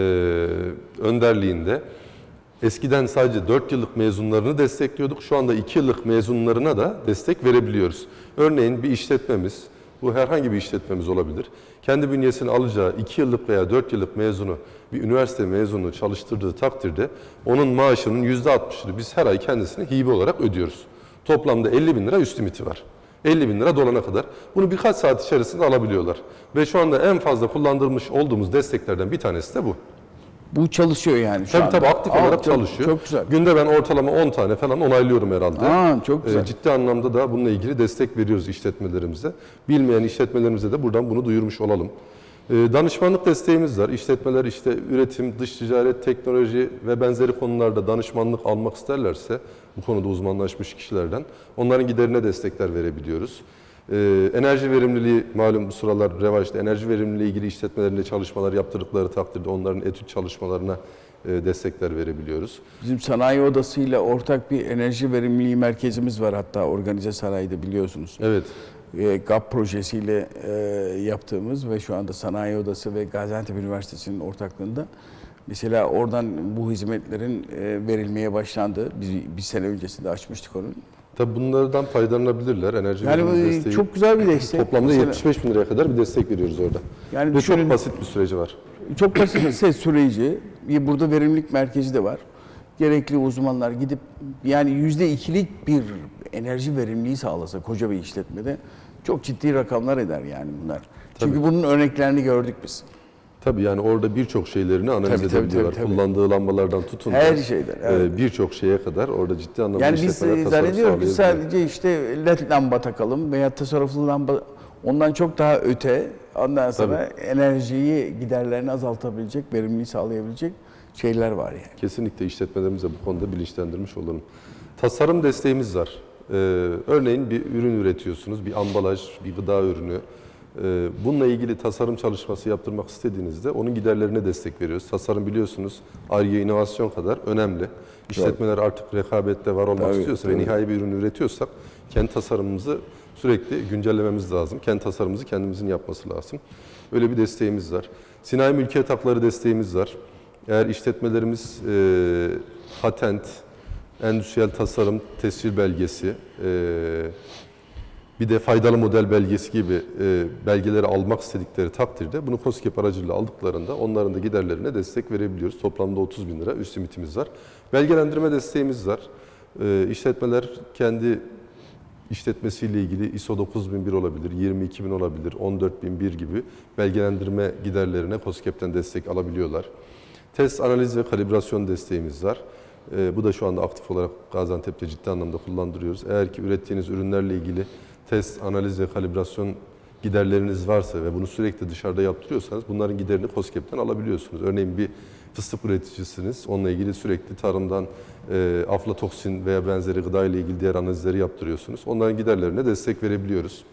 önderliğinde eskiden sadece dört yıllık mezunlarını destekliyorduk. Şu anda iki yıllık mezunlarına da destek verebiliyoruz. Örneğin bir işletmemiz, bu herhangi bir işletmemiz olabilir. Kendi bünyesine alacağı iki yıllık veya dört yıllık mezunu, bir üniversite mezunu çalıştırdığı takdirde onun maaşının yüzde altmışını biz her ay kendisine hibe olarak ödüyoruz. Toplamda elli bin lira üst limiti var. elli bin lira dolana kadar. Bunu birkaç saat içerisinde alabiliyorlar. Ve şu anda en fazla kullandırmış olduğumuz desteklerden bir tanesi de bu. Bu çalışıyor yani şu tabii anda. tabii aktif Aa, olarak çok, çalışıyor. Çok güzel. Günde ben ortalama on tane falan onaylıyorum herhalde. Aa, çok güzel. Ee, ciddi anlamda da bununla ilgili destek veriyoruz işletmelerimize. Bilmeyen işletmelerimize de buradan bunu duyurmuş olalım. Ee, danışmanlık desteğimiz var. İşletmeler işte üretim, dış ticaret, teknoloji ve benzeri konularda danışmanlık almak isterlerse bu konuda uzmanlaşmış kişilerden onların giderine destekler verebiliyoruz. Ee, enerji verimliliği malum bu sıralar revaçta. Enerji verimliliği ilgili işletmelerinde çalışmalar yaptırdıkları takdirde onların etüt çalışmalarına e, destekler verebiliyoruz. Bizim sanayi odasıyla ortak bir enerji verimliliği merkezimiz var hatta organize sanayide biliyorsunuz. Evet. E, G A P projesiyle e, yaptığımız ve şu anda sanayi odası ve Gaziantep Üniversitesi'nin ortaklığında mesela oradan bu hizmetlerin e, verilmeye başlandı. Biz bir sene öncesinde açmıştık onu. Tabii bunlardan faydalanabilirler. Enerji yani verimliliği desteği. Çok güzel bir destek. Toplamda mesela, yetmiş beş bin liraya kadar bir destek veriyoruz orada. Yani ve düşünün, çok basit bir süreci var. Çok basit bir süreci. Burada verimlilik merkezi de var. Gerekli uzmanlar gidip yani yüzde ikilik bir enerji verimliliği sağlasa koca bir işletmede çok ciddi rakamlar eder yani bunlar. Çünkü tabii. Bunun örneklerini gördük biz. Tabii yani orada birçok şeylerini analiz tabii, edebiliyorlar. Tabii, tabii, Kullandığı lambalardan tutun her şeyden. Evet. E, birçok şeye kadar orada ciddi anlamda yani biz zannediyoruz ki sadece işte led lamba takalım veya tasarruflu lamba ondan çok daha öte ondan sonra tabii. enerjiyi giderlerini azaltabilecek, verimliliği sağlayabilecek şeyler var yani. Kesinlikle işletmelerimize bu konuda bilinçlendirmiş olalım. Tasarım desteğimiz var. Ee, örneğin bir ürün üretiyorsunuz, bir ambalaj, bir gıda ürünü. Ee, bununla ilgili tasarım çalışması yaptırmak istediğinizde onun giderlerine destek veriyoruz. Tasarım biliyorsunuz Ar-Ge inovasyon kadar önemli. İşletmeler tabii. artık rekabette var olmak tabii, istiyorsa tabii. ve nihai bir ürün üretiyorsak kendi tasarımımızı sürekli güncellememiz lazım. Kendi tasarımımızı kendimizin yapması lazım. Öyle bir desteğimiz var. Sinayi mülkiyet hakları desteğimiz var. Eğer işletmelerimiz e, patent, endüstriyel tasarım tescil belgesi, e, bir de faydalı model belgesi gibi e, belgeleri almak istedikleri takdirde bunu KOSGEB aracılığıyla aldıklarında onların da giderlerine destek verebiliyoruz. Toplamda otuz bin lira üst limitimiz var. Belgelendirme desteğimiz var. E, işletmeler kendi işletmesiyle ilgili I S O dokuz bin bir olabilir, yirmi iki bin olabilir, on dört bin bir gibi belgelendirme giderlerine KOSGEB'ten destek alabiliyorlar. Test, analiz ve kalibrasyon desteğimiz var. E, bu da şu anda aktif olarak Gaziantep'te ciddi anlamda kullandırıyoruz. Eğer ki ürettiğiniz ürünlerle ilgili test, analiz ve kalibrasyon giderleriniz varsa ve bunu sürekli dışarıda yaptırıyorsanız bunların giderini KOSGEB'ten alabiliyorsunuz. Örneğin bir fıstık üreticisiniz, onunla ilgili sürekli tarımdan e, aflatoksin veya benzeri gıda ile ilgili diğer analizleri yaptırıyorsunuz. Onların giderlerine destek verebiliyoruz.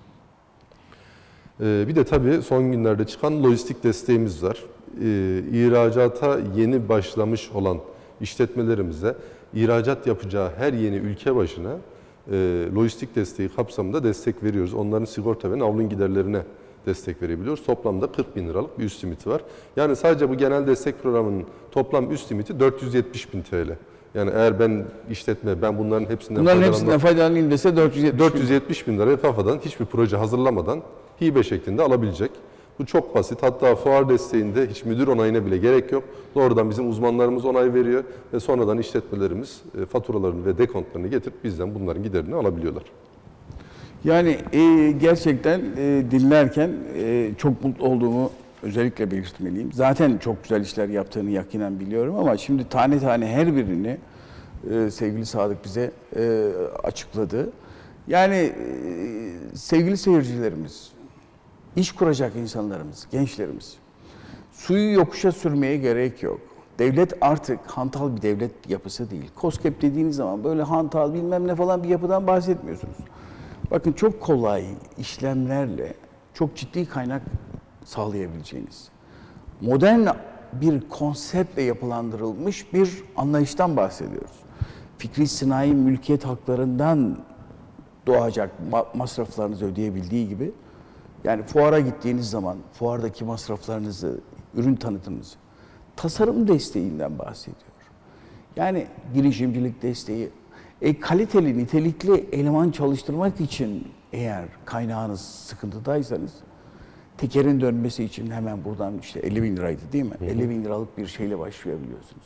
E, bir de tabii son günlerde çıkan lojistik desteğimiz var. E, ihracata yeni başlamış olan işletmelerimize ihracat yapacağı her yeni ülke başına e, lojistik desteği kapsamında destek veriyoruz. Onların sigorta ve navlun giderlerine destek verebiliyoruz. Toplamda kırk bin liralık bir üst limiti var. Yani sadece bu genel destek programının toplam üst limiti dört yüz yetmiş bin T L. Yani eğer ben işletme, ben bunların hepsinden bunların hepsinden faydalanayım dese dört yüz yetmiş bin liraya kafadan hiçbir proje hazırlamadan hibe şeklinde alabilecek. Bu çok basit. Hatta fuar desteğinde hiç müdür onayına bile gerek yok. Doğrudan bizim uzmanlarımız onay veriyor ve sonradan işletmelerimiz faturalarını ve dekontlarını getirip bizden bunların giderini alabiliyorlar. Yani e, gerçekten e, dinlerken e, çok mutlu olduğumu özellikle belirtmeliyim. Zaten çok güzel işler yaptığını yakinen biliyorum ama şimdi tane tane her birini e, sevgili Sadık bize e, açıkladı. Yani e, sevgili seyircilerimiz, iş kuracak insanlarımız, gençlerimiz, suyu yokuşa sürmeye gerek yok. Devlet artık hantal bir devlet yapısı değil. KOSGEB dediğiniz zaman böyle hantal bilmem ne falan bir yapıdan bahsetmiyorsunuz. Bakın çok kolay işlemlerle çok ciddi kaynak sağlayabileceğiniz, modern bir konseptle yapılandırılmış bir anlayıştan bahsediyoruz. Fikri sinayi mülkiyet haklarından doğacak masraflarınızı ödeyebildiği gibi, yani fuara gittiğiniz zaman fuardaki masraflarınızı, ürün tanıtımınızı, tasarım desteğinden bahsediyor. Yani girişimcilik desteği, e, kaliteli, nitelikli eleman çalıştırmak için eğer kaynağınız sıkıntıdaysanız, tekerin dönmesi için hemen buradan işte elli bin liraydı değil mi? Hı hı. elli bin liralık bir şeyle başlayabiliyorsunuz.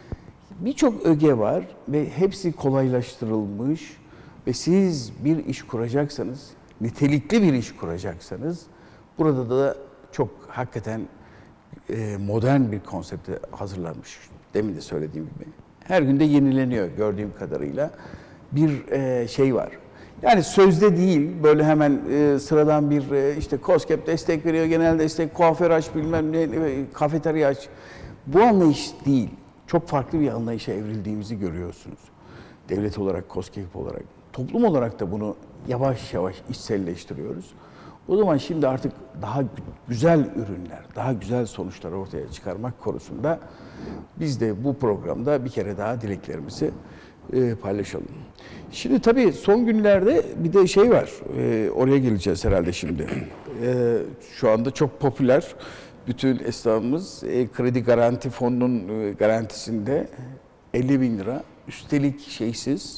Birçok öge var ve hepsi kolaylaştırılmış ve siz bir iş kuracaksanız, nitelikli bir iş kuracaksanız, burada da çok hakikaten modern bir konsepte hazırlanmış. Demin de söylediğim gibi. Her günde yenileniyor gördüğüm kadarıyla. Bir şey var. Yani sözde değil, böyle hemen sıradan bir işte KOSGEB destek veriyor, genel destek, kuaför aç, bilmem ne, kafeterya aç. Bu anlayış değil. Çok farklı bir anlayışa evrildiğimizi görüyorsunuz. Devlet olarak, KOSGEB olarak. Toplum olarak da bunu yavaş yavaş içselleştiriyoruz. O zaman şimdi artık daha güzel ürünler, daha güzel sonuçlar ortaya çıkarmak konusunda biz de bu programda bir kere daha dileklerimizi e, paylaşalım. Şimdi tabii son günlerde bir de şey var, e, oraya geleceğiz herhalde şimdi. E, şu anda çok popüler, bütün esnafımız e, kredi garanti fonunun e, garantisinde elli bin lira, üstelik şeysiz,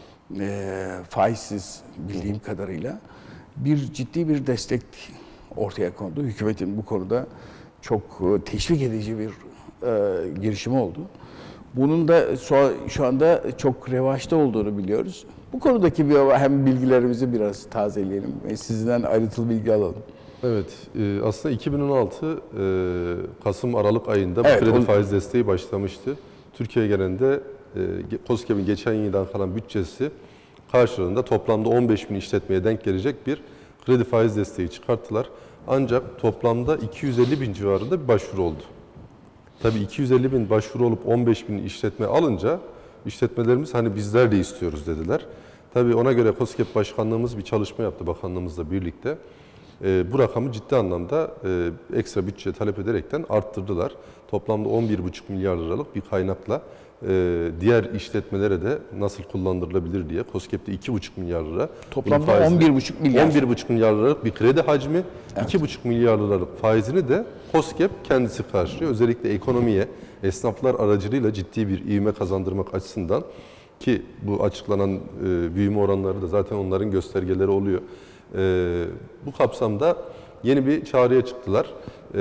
e, faizsiz bildiğim kadarıyla, bir ciddi bir destek ortaya kondu. Hükümetin bu konuda çok teşvik edici bir e, girişimi oldu. Bunun da şu anda çok revaçta olduğunu biliyoruz. Bu konudaki bir hem bilgilerimizi biraz tazeleyelim ve sizden ayrıntılı bilgi alalım. Evet, aslında iki bin on altı Kasım-Aralık ayında bu evet, kredi o... faiz desteği başlamıştı. Türkiye genelinde KOSGEB'in geçen yıldan kalan bütçesi karşılığında toplamda on beş bin işletmeye denk gelecek bir kredi faiz desteği çıkarttılar. Ancak toplamda iki yüz elli bin civarında bir başvuru oldu. Tabii iki yüz elli bin başvuru olup on beş bin işletme alınca işletmelerimiz hani bizler de istiyoruz dediler. Tabii ona göre KOSGEB Başkanlığımız bir çalışma yaptı bakanlığımızla birlikte. E, bu rakamı ciddi anlamda e, ekstra bütçe talep ederekten arttırdılar. Toplamda on bir buçuk milyar liralık bir kaynakla e, diğer işletmelere de nasıl kullandırılabilir diye KOSGEB'de iki buçuk milyar lira. Toplamda on bir buçuk milyar. on bir buçuk milyar liralık bir kredi hacmi, evet. iki buçuk milyar liralık faizini de KOSGEB kendisi karşılıyor. Özellikle ekonomiye, esnaflar aracılığıyla ciddi bir ivme kazandırmak açısından, ki bu açıklanan e, büyüme oranları da zaten onların göstergeleri oluyor. E, bu kapsamda yeni bir çağrıya çıktılar e,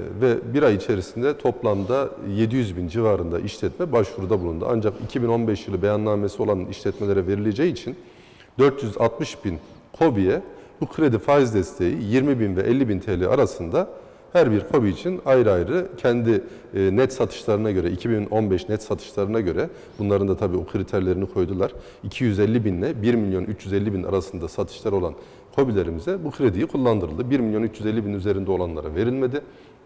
ve bir ay içerisinde toplamda yedi yüz bin civarında işletme başvuruda bulundu. Ancak iki bin on beş yılı beyannamesi olan işletmelere verileceği için dört yüz altmış bin KOBİ'ye bu kredi faiz desteği yirmi bin ve elli bin T L arasında her bir KOBİ için ayrı ayrı kendi net satışlarına göre, iki bin on beş net satışlarına göre, bunların da tabii o kriterlerini koydular. iki yüz elli bin ile bir milyon üç yüz elli bin arasında satışlar olan KOBİ'lerimize bu krediyi kullandırıldı. bir milyon üç yüz elli bin üzerinde olanlara verilmedi.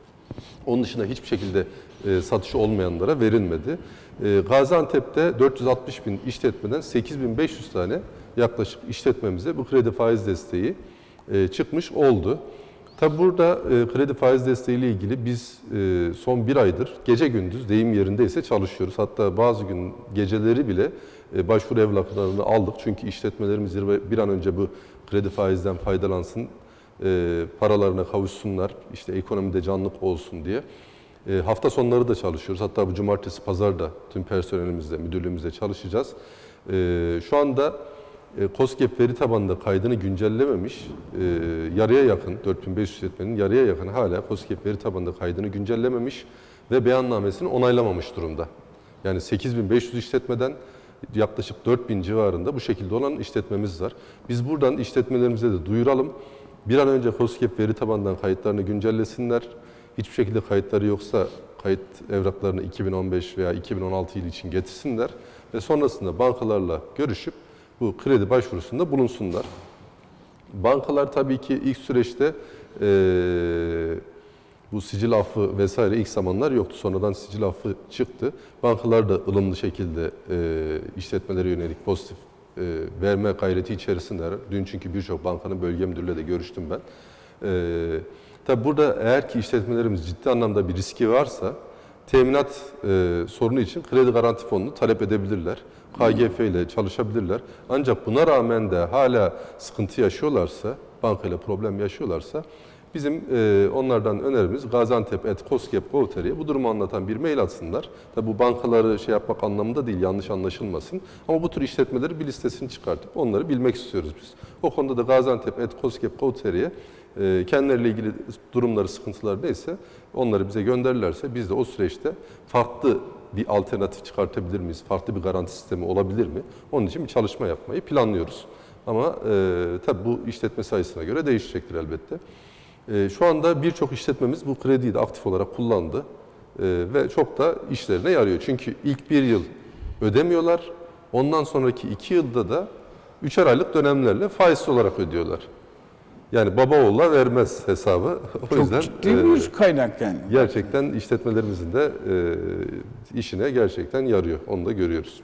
Onun dışında hiçbir şekilde e, satışı olmayanlara verilmedi. E, Gaziantep'te dört yüz altmış bin işletmeden sekiz bin beş yüz tane yaklaşık işletmemize bu kredi faiz desteği e, çıkmış oldu. Tabi burada e, kredi faiz desteği ile ilgili biz e, son bir aydır gece gündüz deyim yerindeyse çalışıyoruz. Hatta bazı gün geceleri bile e, başvuru evraklarını aldık. Çünkü işletmelerimiz bir an önce bu kredi faizden faydalansın, e, paralarına kavuşsunlar, işte ekonomide canlılık olsun diye. E, hafta sonları da çalışıyoruz. Hatta bu cumartesi, pazar da tüm personelimizle, müdürlüğümüzle çalışacağız. E, şu anda e, KOSGEB veri tabanında kaydını güncellememiş, e, yarıya yakın, dört bin beş yüz işletmenin yarıya yakın hala KOSGEB veri tabanında kaydını güncellememiş ve beyannamesini onaylamamış durumda. Yani sekiz bin beş yüz işletmeden yaklaşık dört bin civarında bu şekilde olan işletmemiz var. Biz buradan işletmelerimize de duyuralım. Bir an önce KOSGEB veri tabanından kayıtlarını güncellesinler. Hiçbir şekilde kayıtları yoksa kayıt evraklarını iki bin on beş veya iki bin on altı yılı için getirsinler. ve sonrasında bankalarla görüşüp bu kredi başvurusunda bulunsunlar. Bankalar tabii ki ilk süreçte e, bu sicil affı vesaire ilk zamanlar yoktu. Sonradan sicil affı çıktı. Bankalar da ılımlı şekilde e, işletmelere yönelik pozitif e, verme gayreti içerisindeler. Dün çünkü birçok bankanın bölge müdürüyle de görüştüm ben. E, tabii burada eğer ki işletmelerimiz ciddi anlamda bir riski varsa teminat e, sorunu için kredi garanti fonunu talep edebilirler. K G F ile çalışabilirler. Ancak buna rağmen de hala sıkıntı yaşıyorlarsa, bankayla problem yaşıyorlarsa bizim e, onlardan önerimiz gaziantep at koskep nokta gov nokta tr'ye bu durumu anlatan bir mail atsınlar. Tabi bu bankaları şey yapmak anlamında değil, yanlış anlaşılmasın. Ama bu tür işletmeleri bir listesini çıkartıp onları bilmek istiyoruz biz. O konuda da gaziantep at koskep nokta gov nokta tr'ye e, kendileriyle ilgili durumları, sıkıntılar neyse onları bize gönderirlerse biz de o süreçte farklı bir alternatif çıkartabilir miyiz? Farklı bir garanti sistemi olabilir mi? Onun için bir çalışma yapmayı planlıyoruz. Ama e, tabii bu işletme sayısına göre değişecektir elbette. E, şu anda birçok işletmemiz bu krediyi de aktif olarak kullandı. E, ve çok da işlerine yarıyor. Çünkü ilk bir yıl ödemiyorlar. Ondan sonraki iki yılda da üçer aylık dönemlerle faizsiz olarak ödüyorlar. Yani baba oğula vermez hesabı. O Çok yüzden ciddi bir e, kaynak yani. Gerçekten işletmelerimizin de e, işine gerçekten yarıyor. Onu da görüyoruz.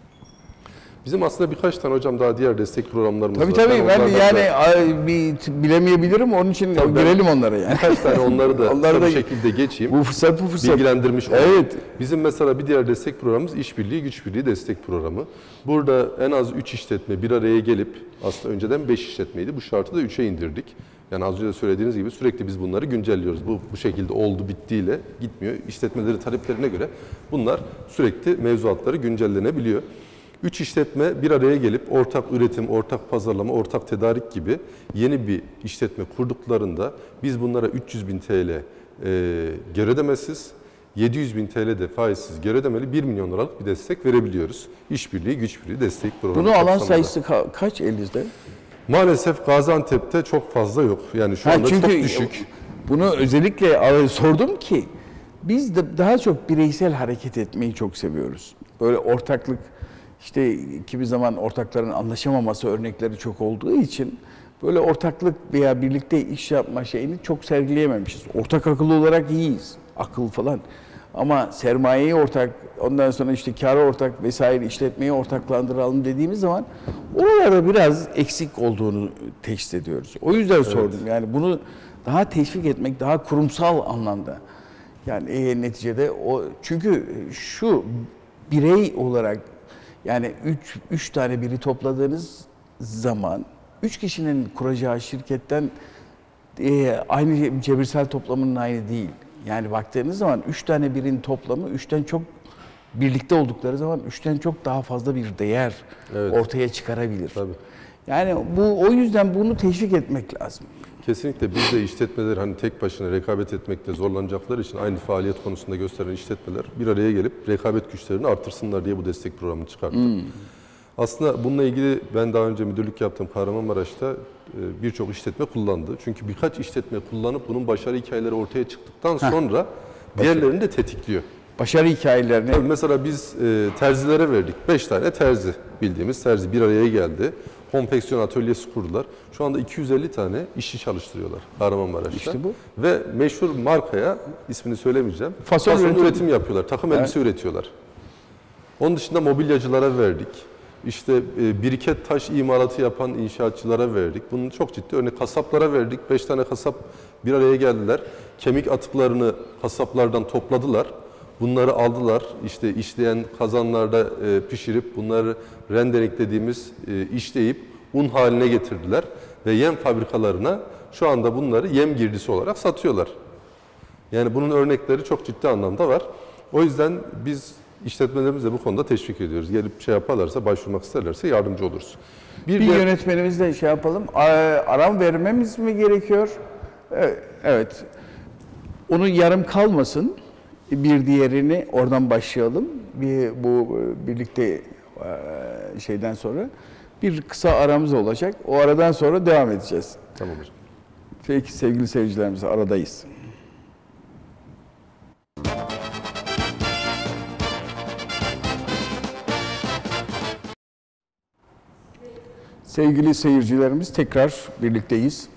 Bizim aslında birkaç tane hocam daha diğer destek programlarımız tabii, var. Tabii tabii ben, ben yani da, ay, bir, bilemeyebilirim onun için tabii görelim onları yani. Birkaç tane onları da onları da bir şekilde geçeyim. Bu fırsat bu fırsat. Bilgilendirmiş olalım. Evet. Bizim mesela bir diğer destek programımız İşbirliği Güç Birliği Destek Programı. Burada en az üç işletme bir araya gelip aslında önceden beş işletmeydi. Bu şartı da üçe indirdik. Yani az önce söylediğiniz gibi sürekli biz bunları güncelliyoruz. Bu bu şekilde oldu bittiyle gitmiyor. İşletmeleri taleplerine göre bunlar sürekli mevzuatları güncellenebiliyor. Üç işletme bir araya gelip ortak üretim, ortak pazarlama, ortak tedarik gibi yeni bir işletme kurduklarında biz bunlara üç yüz bin T L e, geri ödemesiz, yedi yüz bin T L de faizsiz geri ödemeli bir milyon liralık bir destek verebiliyoruz. İşbirliği, Güç Birliği destek programı. Bunu alan kapsamında. sayısı ka- kaç elinizde? Maalesef Gaziantep'te çok fazla yok. Yani şu ha, anda çünkü çok düşük. Bunu özellikle sordum ki biz de daha çok bireysel hareket etmeyi çok seviyoruz. Böyle ortaklık, işte kimi zaman ortakların anlaşamaması örnekleri çok olduğu için böyle ortaklık veya birlikte iş yapma şeyini çok sergileyememişiz. Ortak akıllı olarak iyiyiz. Akıl falan. Ama sermayeyi ortak, ondan sonra işte kâra ortak vesaire işletmeyi ortaklandıralım dediğimiz zaman oralarda biraz eksik olduğunu teşhis ediyoruz. O yüzden evet. sordum. Yani bunu daha teşvik etmek, daha kurumsal anlamda. Yani e, neticede o, çünkü şu birey olarak yani üç, üç tane biri topladığınız zaman üç kişinin kuracağı şirketten e, aynı cebirsel toplamının aynı değil. Yani baktığınız zaman üç tane birin toplamı üçten çok birlikte oldukları zaman üçten çok daha fazla bir değer evet. ortaya çıkarabilir. Tabii. Yani bu o yüzden bunu teşvik etmek lazım. Kesinlikle biz de işletmeler hani tek başına rekabet etmekte zorlanacakları için aynı faaliyet konusunda gösteren işletmeler bir araya gelip rekabet güçlerini artırsınlar diye bu destek programını çıkarttık. Hmm. Aslında bununla ilgili ben daha önce müdürlük yaptığım Kahramanmaraş'ta birçok işletme kullandı. Çünkü birkaç işletme kullanıp bunun başarı hikayeleri ortaya çıktıktan sonra Heh. diğerlerini de tetikliyor. Başarı hikayelerini... Tabii mesela biz e, terzilere verdik. Beş tane terzi bildiğimiz terzi bir araya geldi. Konfeksiyon atölyesi kurdular. Şu anda iki yüz elli tane işçi çalıştırıyorlar Kahramanmaraş'ta. İşte bu. Ve meşhur markaya, ismini söylemeyeceğim, fason, fason üretim. üretim yapıyorlar. Takım evet. elbise üretiyorlar. Onun dışında mobilyacılara verdik. İşte e, biriket taş imalatı yapan inşaatçılara verdik. Bunun çok ciddi örnek kasaplara verdik. Beş tane kasap bir araya geldiler. Kemik atıklarını kasaplardan topladılar. Bunları aldılar, işte işleyen kazanlarda e, pişirip bunları rendering dediğimiz e, işleyip un haline getirdiler. Ve yem fabrikalarına şu anda bunları yem girdisi olarak satıyorlar. Yani bunun örnekleri çok ciddi anlamda var. O yüzden biz işletmelerimizi de bu konuda teşvik ediyoruz. Gelip şey yaparlarsa, başvurmak isterlerse yardımcı oluruz. Bir, bir de, yönetmenimizle şey yapalım, aram vermemiz mi gerekiyor? Evet, onun yarım kalmasın. Bir diğerini oradan başlayalım. Bir, bu birlikte şeyden sonra bir kısa aramız olacak. O aradan sonra devam edeceğiz. Tamam hocam. Peki sevgili seyircilerimiz, aradayız. Sevgili seyircilerimiz, tekrar birlikteyiz.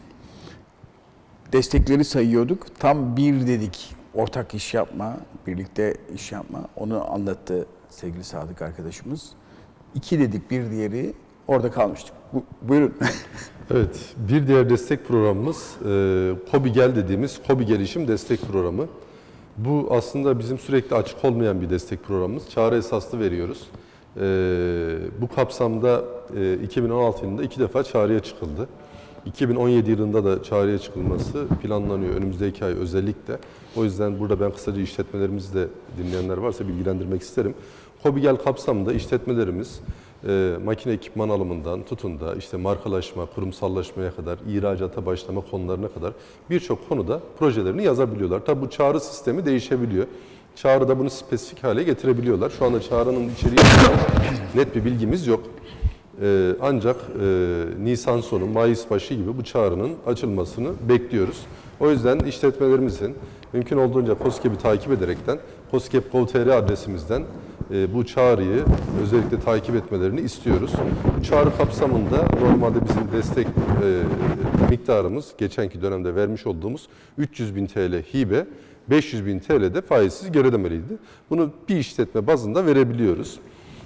Destekleri sayıyorduk. Tam bir dedik. Ortak iş yapma, birlikte iş yapma. Onu anlattı sevgili Sadık arkadaşımız. İki dedik, bir diğeri orada kalmıştık. Bu, buyurun. Evet, bir diğer destek programımız e, KOBİGEL dediğimiz KOBİ Gelişim Destek Programı. Bu aslında bizim sürekli açık olmayan bir destek programımız. Çağrı esaslı veriyoruz. E, bu kapsamda e, iki bin on altı yılında iki defa çağrıya çıkıldı. iki bin on yedi yılında da çağrıya çıkılması planlanıyor önümüzdeki ay özellikle. O yüzden burada ben kısaca işletmelerimizi de dinleyenler varsa bilgilendirmek isterim. KOBİGEL kapsamında işletmelerimiz e, makine ekipman alımından tutun da işte markalaşma, kurumsallaşmaya kadar, ihracata başlama konularına kadar birçok konuda projelerini yazabiliyorlar. Tabi bu çağrı sistemi değişebiliyor. Çağrıda bunu spesifik hale getirebiliyorlar. Şu anda çağrının içeriği net bir bilgimiz yok. Ee, ancak e, Nisan sonu, Mayıs başı gibi bu çağrının açılmasını bekliyoruz. O yüzden işletmelerimizin mümkün olduğunca KOSGEB'i takip ederekten koskeb nokta gov nokta tr adresimizden e, bu çağrıyı özellikle takip etmelerini istiyoruz. Bu çağrı kapsamında normalde bizim destek e, miktarımız geçenki dönemde vermiş olduğumuz üç yüz bin T L hibe, beş yüz bin T L'de faizsiz geri ödemeliydi. Bunu bir işletme bazında verebiliyoruz.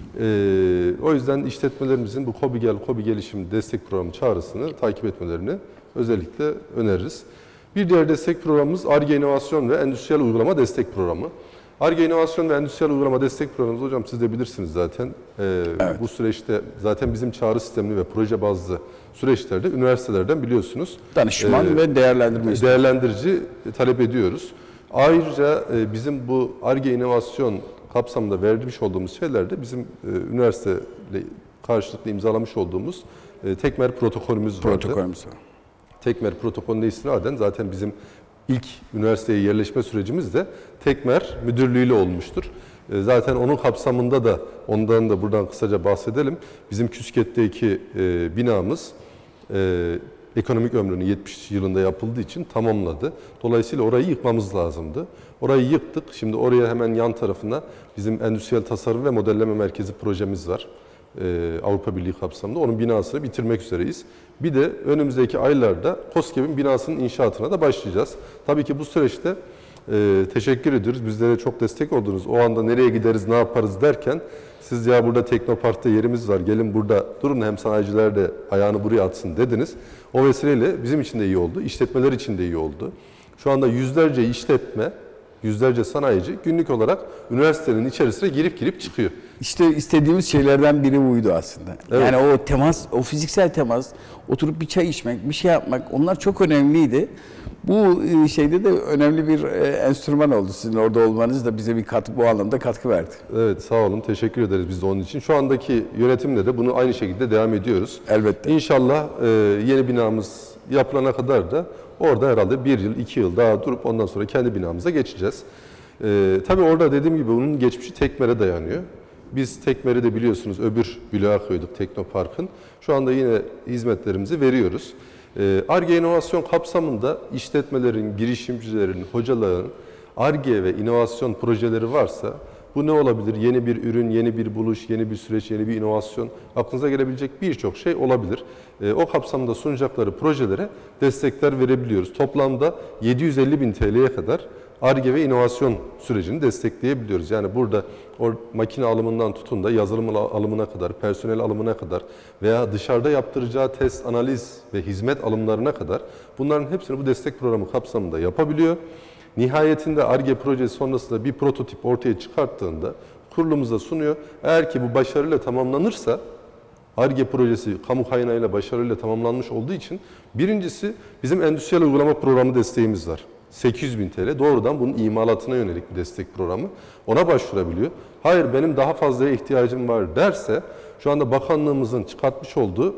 Ee, o yüzden işletmelerimizin bu KOBİGEL, KOBİ Gelişim Destek Programı çağrısını takip etmelerini özellikle öneririz. Bir diğer destek programımız Ar-Ge İnovasyon ve Endüstriyel Uygulama Destek Programı. Ar-Ge İnovasyon ve Endüstriyel Uygulama Destek Programımız hocam siz de bilirsiniz zaten. Ee, evet. Bu süreçte zaten bizim çağrı sistemli ve proje bazlı süreçlerde üniversitelerden biliyorsunuz. Danışman e, ve değerlendirme değerlendirici talep ediyoruz. Ayrıca e, bizim bu Ar-Ge İnovasyon kapsamında vermiş olduğumuz şeylerde bizim e, üniversiteyle karşılıklı imzalamış olduğumuz e, Tekmer protokolümüz vardı. Protokolümüz var. Tekmer protokolüne istinaden zaten bizim ilk üniversiteye yerleşme sürecimiz de Tekmer müdürlüğüyle olmuştur. E, zaten onun kapsamında da ondan da buradan kısaca bahsedelim. Bizim Küsket'teki e, binamız e, ekonomik ömrünü yetmiş yılında yapıldığı için tamamladı. Dolayısıyla orayı yıkmamız lazımdı. Orayı yıktık. Şimdi oraya hemen yan tarafına bizim Endüstriyel Tasarım ve Modelleme Merkezi projemiz var. Ee, Avrupa Birliği kapsamında. Onun binasını bitirmek üzereyiz. Bir de önümüzdeki aylarda KOSGEB'in binasının inşaatına da başlayacağız. Tabii ki bu süreçte e, teşekkür ediyoruz. Bizlere çok destek oldunuz. O anda nereye gideriz, ne yaparız derken siz ya burada Teknopark'ta yerimiz var, gelin burada durun hem sanayiciler de ayağını buraya atsın dediniz. O vesileyle bizim için de iyi oldu, işletmeler için de iyi oldu. Şu anda yüzlerce işletme, yüzlerce sanayici günlük olarak üniversitenin içerisine girip girip çıkıyor. İşte istediğimiz şeylerden biri buydu aslında. Evet. Yani o temas, o fiziksel temas, oturup bir çay içmek, bir şey yapmak onlar çok önemliydi. Bu şeyde de önemli bir enstrüman oldu. Sizin orada olmanız da bize bir katkı, bu anlamda katkı verdi. Evet, sağ olun. Teşekkür ederiz biz de onun için. Şu andaki yönetimle de bunu aynı şekilde devam ediyoruz. Elbette. İnşallah e, yeni binamız yapılana kadar da orada herhalde bir yıl, iki yıl daha durup ondan sonra kendi binamıza geçeceğiz. E, tabii orada dediğim gibi bunun geçmişi Tekmer'e dayanıyor. Biz Tekmer'i de biliyorsunuz öbür bloğa koyduk Teknopark'ın. Şu anda yine hizmetlerimizi veriyoruz. Ar-Ge inovasyon kapsamında işletmelerin, girişimcilerin, hocaların Ar-Ge ve inovasyon projeleri varsa bu ne olabilir? Yeni bir ürün, yeni bir buluş, yeni bir süreç, yeni bir inovasyon. Aklınıza gelebilecek birçok şey olabilir. O kapsamda sunacakları projelere destekler verebiliyoruz. Toplamda yedi yüz elli bin T L'ye kadar Ar-Ge ve inovasyon sürecini destekleyebiliyoruz. Yani burada o makine alımından tutun da yazılım alımına kadar, personel alımına kadar veya dışarıda yaptıracağı test, analiz ve hizmet alımlarına kadar bunların hepsini bu destek programı kapsamında yapabiliyor. Nihayetinde Ar-Ge projesi sonrasında bir prototip ortaya çıkarttığında kurulumuza sunuyor. Eğer ki bu başarıyla tamamlanırsa, Ar-Ge projesi kamu kaynağıyla başarıyla tamamlanmış olduğu için birincisi bizim endüstriyel uygulama programı desteğimiz var. sekiz yüz bin T L doğrudan bunun imalatına yönelik bir destek programı. Ona başvurabiliyor. Hayır benim daha fazlaya ihtiyacım var derse şu anda bakanlığımızın çıkartmış olduğu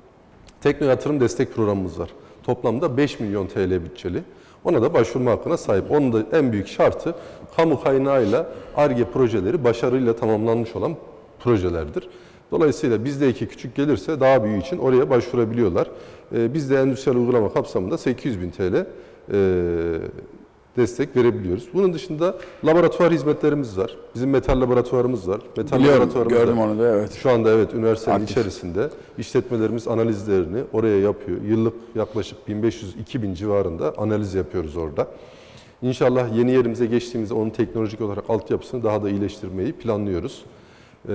tekno yatırım destek programımız var. Toplamda beş milyon T L bütçeli. Ona da başvurma hakkına sahip. Onun da en büyük şartı kamu kaynağıyla Ar-Ge projeleri başarıyla tamamlanmış olan projelerdir. Dolayısıyla bizdeki küçük gelirse daha büyüğü için oraya başvurabiliyorlar. Ee, biz de endüstriyel uygulama kapsamında sekiz yüz bin T L e, destek verebiliyoruz. Bunun dışında laboratuvar hizmetlerimiz var. Bizim metal laboratuvarımız var. Metal Biliyorum, laboratuvarımız gördüm da onu da, evet. Şu anda evet üniversitenin Aktif. içerisinde işletmelerimiz analizlerini oraya yapıyor. Yıllık yaklaşık bin beş yüz iki bin civarında analiz yapıyoruz orada. İnşallah yeni yerimize geçtiğimizde onun teknolojik olarak altyapısını daha da iyileştirmeyi planlıyoruz. Ee,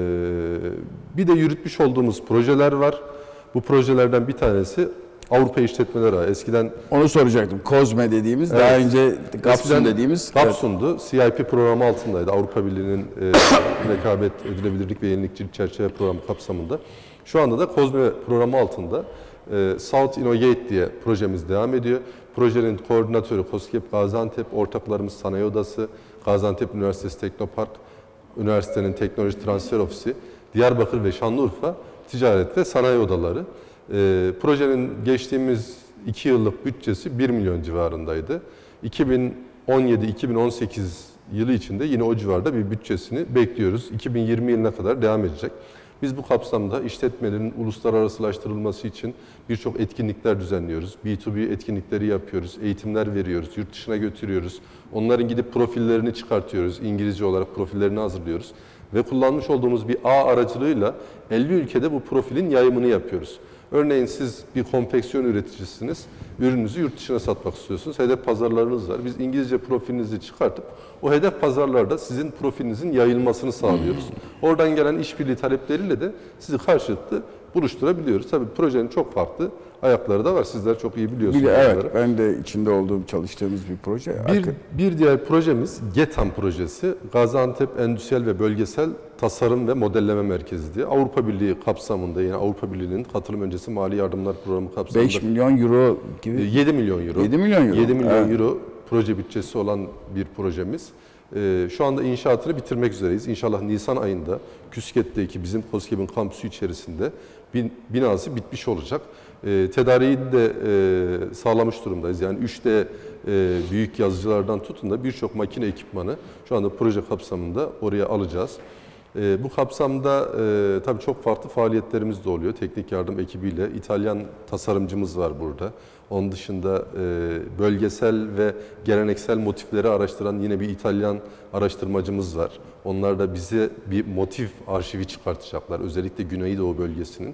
bir de yürütmüş olduğumuz projeler var. Bu projelerden bir tanesi Avrupa İşletmeler Ağı. Eskiden Onu soracaktım. COSME dediğimiz, evet. Daha önce GAPSUN dediğimiz. GAPSUN'du. Evet. C I P programı altındaydı. Avrupa Birliği'nin e, rekabet, edilebilirlik ve yenilikçilik çerçeve programı kapsamında. Şu anda da COSME programı altında e, South Innovate diye projemiz devam ediyor. Projenin koordinatörü KOSGEB Gaziantep, ortaklarımız Sanayi Odası, Gaziantep Üniversitesi Teknopark, üniversitenin Teknoloji Transfer Ofisi, Diyarbakır ve Şanlıurfa Ticaret ve Sanayi Odaları. E, projenin geçtiğimiz iki yıllık bütçesi bir milyon civarındaydı. iki bin on yedi iki bin on sekiz yılı içinde yine o civarda bir bütçesini bekliyoruz. iki bin yirmi yılına kadar devam edecek. Biz bu kapsamda işletmelerin uluslararasılaştırılması için birçok etkinlikler düzenliyoruz. B iki B etkinlikleri yapıyoruz, eğitimler veriyoruz, yurt dışına götürüyoruz. Onların gidip profillerini çıkartıyoruz, İngilizce olarak profillerini hazırlıyoruz. Ve kullanmış olduğumuz bir ağ aracılığıyla elli ülkede bu profilin yayımını yapıyoruz. Örneğin siz bir konfeksiyon üreticisiniz, ürününüzü yurt dışına satmak istiyorsunuz, hedef pazarlarınız var. Biz İngilizce profilinizi çıkartıp o hedef pazarlarda sizin profilinizin yayılmasını sağlıyoruz. Oradan gelen işbirliği talepleriyle de sizi karşılıklı buluşturabiliyoruz. Tabii projenin çok farklı ayakları da var. Sizler çok iyi biliyorsunuz. Bir, evet, ben de içinde olduğum, çalıştığımız bir proje. Bir, bir diğer projemiz GETAM projesi. Gaziantep Endüstriyel ve Bölgesel Tasarım ve Modelleme Merkezi diye. Avrupa Birliği kapsamında, yine Avrupa Birliği'nin katılım öncesi mali yardımlar programı kapsamında. beş milyon euro gibi. yedi milyon euro. yedi milyon euro. yedi milyon evet. euro proje bütçesi olan bir projemiz. Ee, şu anda inşaatını bitirmek üzereyiz. İnşallah Nisan ayında Küsket'teki bizim KOSGEB'in kampüsü içerisinde bin, binası bitmiş olacak. Ee, tedariğini de e, sağlamış durumdayız. Yani üç D e, büyük yazıcılardan tutun da birçok makine ekipmanı şu anda proje kapsamında oraya alacağız. E, bu kapsamda e, tabii çok farklı faaliyetlerimiz de oluyor. Teknik yardım ekibiyle İtalyan tasarımcımız var burada. Onun dışında e, bölgesel ve geleneksel motifleri araştıran yine bir İtalyan araştırmacımız var. Onlar da bize bir motif arşivi çıkartacaklar. Özellikle Güneydoğu bölgesinin.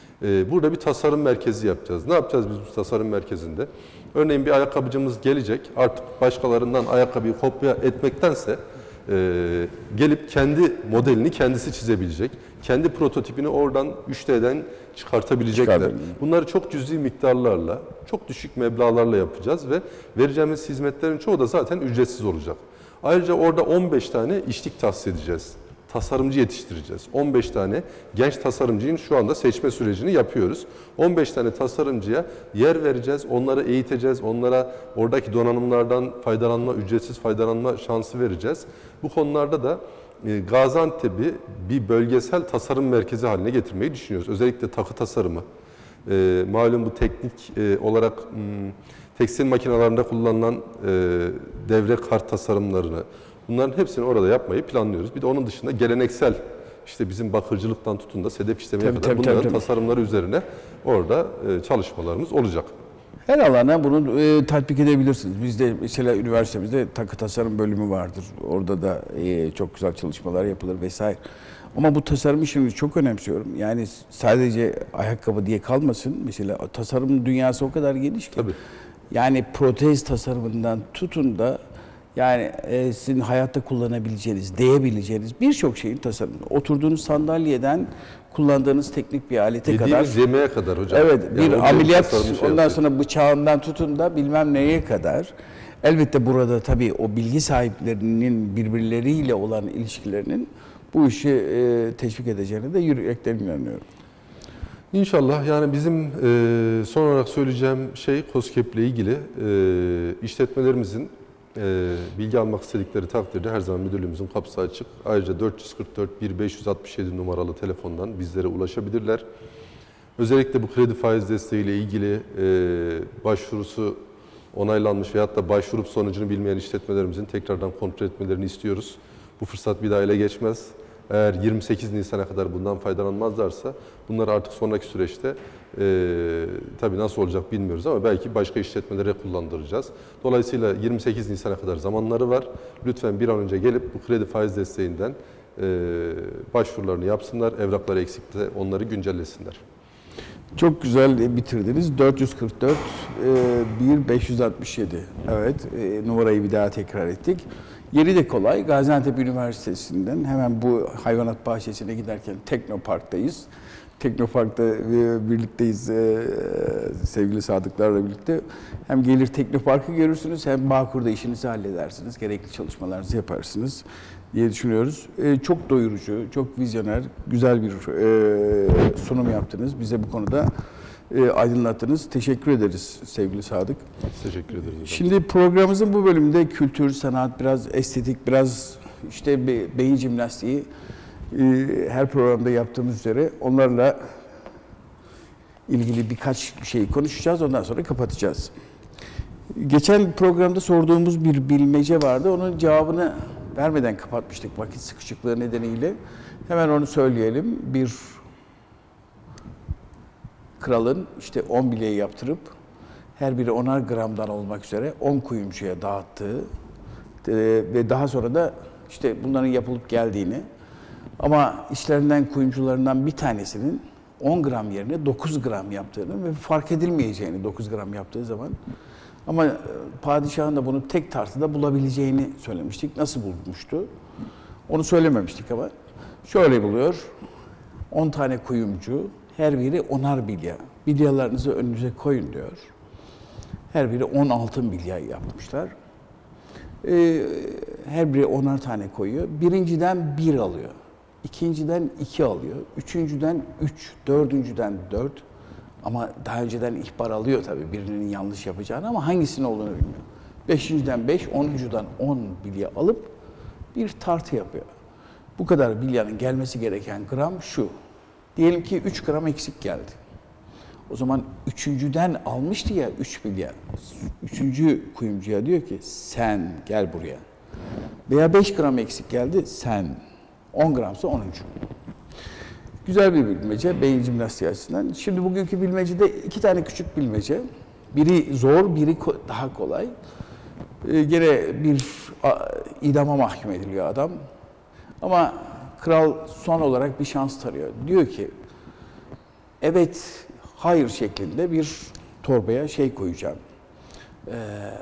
E, burada bir tasarım merkezi yapacağız. Ne yapacağız biz bu tasarım merkezinde? Örneğin bir ayakkabıcımız gelecek. Artık başkalarından ayakkabıyı kopya etmektense Ee, gelip kendi modelini kendisi çizebilecek. Kendi prototipini oradan üç D'den çıkartabilecekler. Çıkardım. Bunları çok cüzi miktarlarla, çok düşük meblağlarla yapacağız ve vereceğimiz hizmetlerin çoğu da zaten ücretsiz olacak. Ayrıca orada on beş tane işlik tahsis edeceğiz. Tasarımcı yetiştireceğiz. on beş tane genç tasarımcının şu anda seçme sürecini yapıyoruz. on beş tane tasarımcıya yer vereceğiz, onları eğiteceğiz, onlara oradaki donanımlardan faydalanma, ücretsiz faydalanma şansı vereceğiz. Bu konularda da Gaziantep'i bir bölgesel tasarım merkezi haline getirmeyi düşünüyoruz. Özellikle takı tasarımı. E, malum bu teknik e, olarak m, tekstil makinelerinde kullanılan e, devre kart tasarımlarını, bunların hepsini orada yapmayı planlıyoruz. Bir de onun dışında geleneksel, işte bizim bakırcılıktan tutun da sedef işlemeye tabii, kadar tabii, bunların tabii. tasarımları üzerine orada e, çalışmalarımız olacak. Her alana bunu e, tatbik edebilirsiniz. Bizde mesela üniversitemizde takı tasarım bölümü vardır. Orada da e, çok güzel çalışmalar yapılır vesaire. Ama bu tasarım işini çok önemsiyorum. Yani sadece ayakkabı diye kalmasın. Mesela tasarım dünyası o kadar geniş ki. Tabii. Yani protez tasarımından tutun da yani e, sizin hayatta kullanabileceğiniz, değebileceğiniz birçok şeyin tasarımı. Oturduğunuz sandalyeden kullandığınız teknik bir alete kadar. Yediğimiz yemeğe kadar hocam. Evet, Yani bir ameliyat, şey ondan yapıyor. sonra bıçağından tutun da bilmem neye kadar. Elbette burada tabii o bilgi sahiplerinin birbirleriyle olan ilişkilerinin bu işi e, teşvik edeceğine de yürekten inanıyorum. İnşallah yani bizim e, son olarak söyleyeceğim şey KOSGEB'le ilgili e, işletmelerimizin e, bilgi almak istedikleri takdirde her zaman müdürlüğümüzün kapısı açık. Ayrıca dört yüz kırk dört bir beş yüz altmış yedi numaralı telefondan bizlere ulaşabilirler. Özellikle bu kredi faiz desteğiyle ilgili e, başvurusu onaylanmış veyahut da başvurup sonucunu bilmeyen işletmelerimizin tekrardan kontrol etmelerini istiyoruz. Bu fırsat bir daha ele geçmez. Eğer yirmi sekiz Nisan'a kadar bundan faydalanmazlarsa bunları artık sonraki süreçte e, tabii nasıl olacak bilmiyoruz ama belki başka işletmelere kullandıracağız. Dolayısıyla yirmi sekiz Nisan'a kadar zamanları var. Lütfen bir an önce gelip bu kredi faiz desteğinden e, başvurularını yapsınlar. Evrakları eksikse onları güncellesinler. Çok güzel bitirdiniz. dört yüz kırk dört bir beş yüz altmış yedi. Evet, numarayı bir daha tekrar ettik. Yeri de kolay. Gaziantep Üniversitesi'nden hemen bu hayvanat bahçesine giderken Teknopark'tayız. Teknopark'ta birlikteyiz sevgili Sadıklarla birlikte. Hem gelir Teknopark'ı görürsünüz hem Bağkur'da işinizi halledersiniz. Gerekli çalışmalarınızı yaparsınız diye düşünüyoruz. Çok doyurucu, çok vizyoner, güzel bir sunum yaptınız. Bize bu konuda aydınlattınız. Teşekkür ederiz sevgili Sadık. Teşekkür ederiz. Şimdi programımızın bu bölümünde kültür, sanat, biraz estetik, biraz işte beyin jimnastiği her programda yaptığımız üzere onlarla ilgili birkaç şey konuşacağız. Ondan sonra kapatacağız. Geçen programda sorduğumuz bir bilmece vardı. Onun cevabını vermeden kapatmıştık vakit sıkışıklığı nedeniyle. Hemen onu söyleyelim. Bir kralın işte on bilyeyi yaptırıp her biri onar gramdan olmak üzere on kuyumcuya dağıttığı ve daha sonra da işte bunların yapılıp geldiğini ama işlerinden kuyumcularından bir tanesinin on gram yerine dokuz gram yaptığını ve fark edilmeyeceğini dokuz gram yaptığı zaman ama padişahın da bunu tek tartıda bulabileceğini söylemiştik. Nasıl bulmuştu? Onu söylememiştik ama şöyle buluyor. on tane kuyumcu, her biri onar bilya. Bilyalarınızı önünüze koyun diyor. Her biri on altın bilya yapmışlar. Ee, her biri onar tane koyuyor. Birinciden bir alıyor. İkinciden iki alıyor. Üçüncüden üç, dördüncüden dört. Ama daha önceden ihbar alıyor tabii birinin yanlış yapacağını ama hangisinin olduğunu bilmiyor. Beşinciden beş, onuncudan on bilye alıp bir tartı yapıyor. Bu kadar bilyanın gelmesi gereken gram şu. Diyelim ki üç gram eksik geldi. O zaman üçüncüden almıştı ya üç bilye. Üçüncü kuyumcuya diyor ki sen gel buraya. Veya beş gram eksik geldi sen. on gramsa onuncu. Güzel bir bilmece beyin jimnastiği açısından. Şimdi bugünkü bilmecede iki tane küçük bilmece. Biri zor, biri daha kolay. Ee, gene bir idama mahkum ediliyor adam. Ama kral son olarak bir şans tarıyor. Diyor ki, evet, hayır şeklinde bir torbaya şey koyacağım. Ee,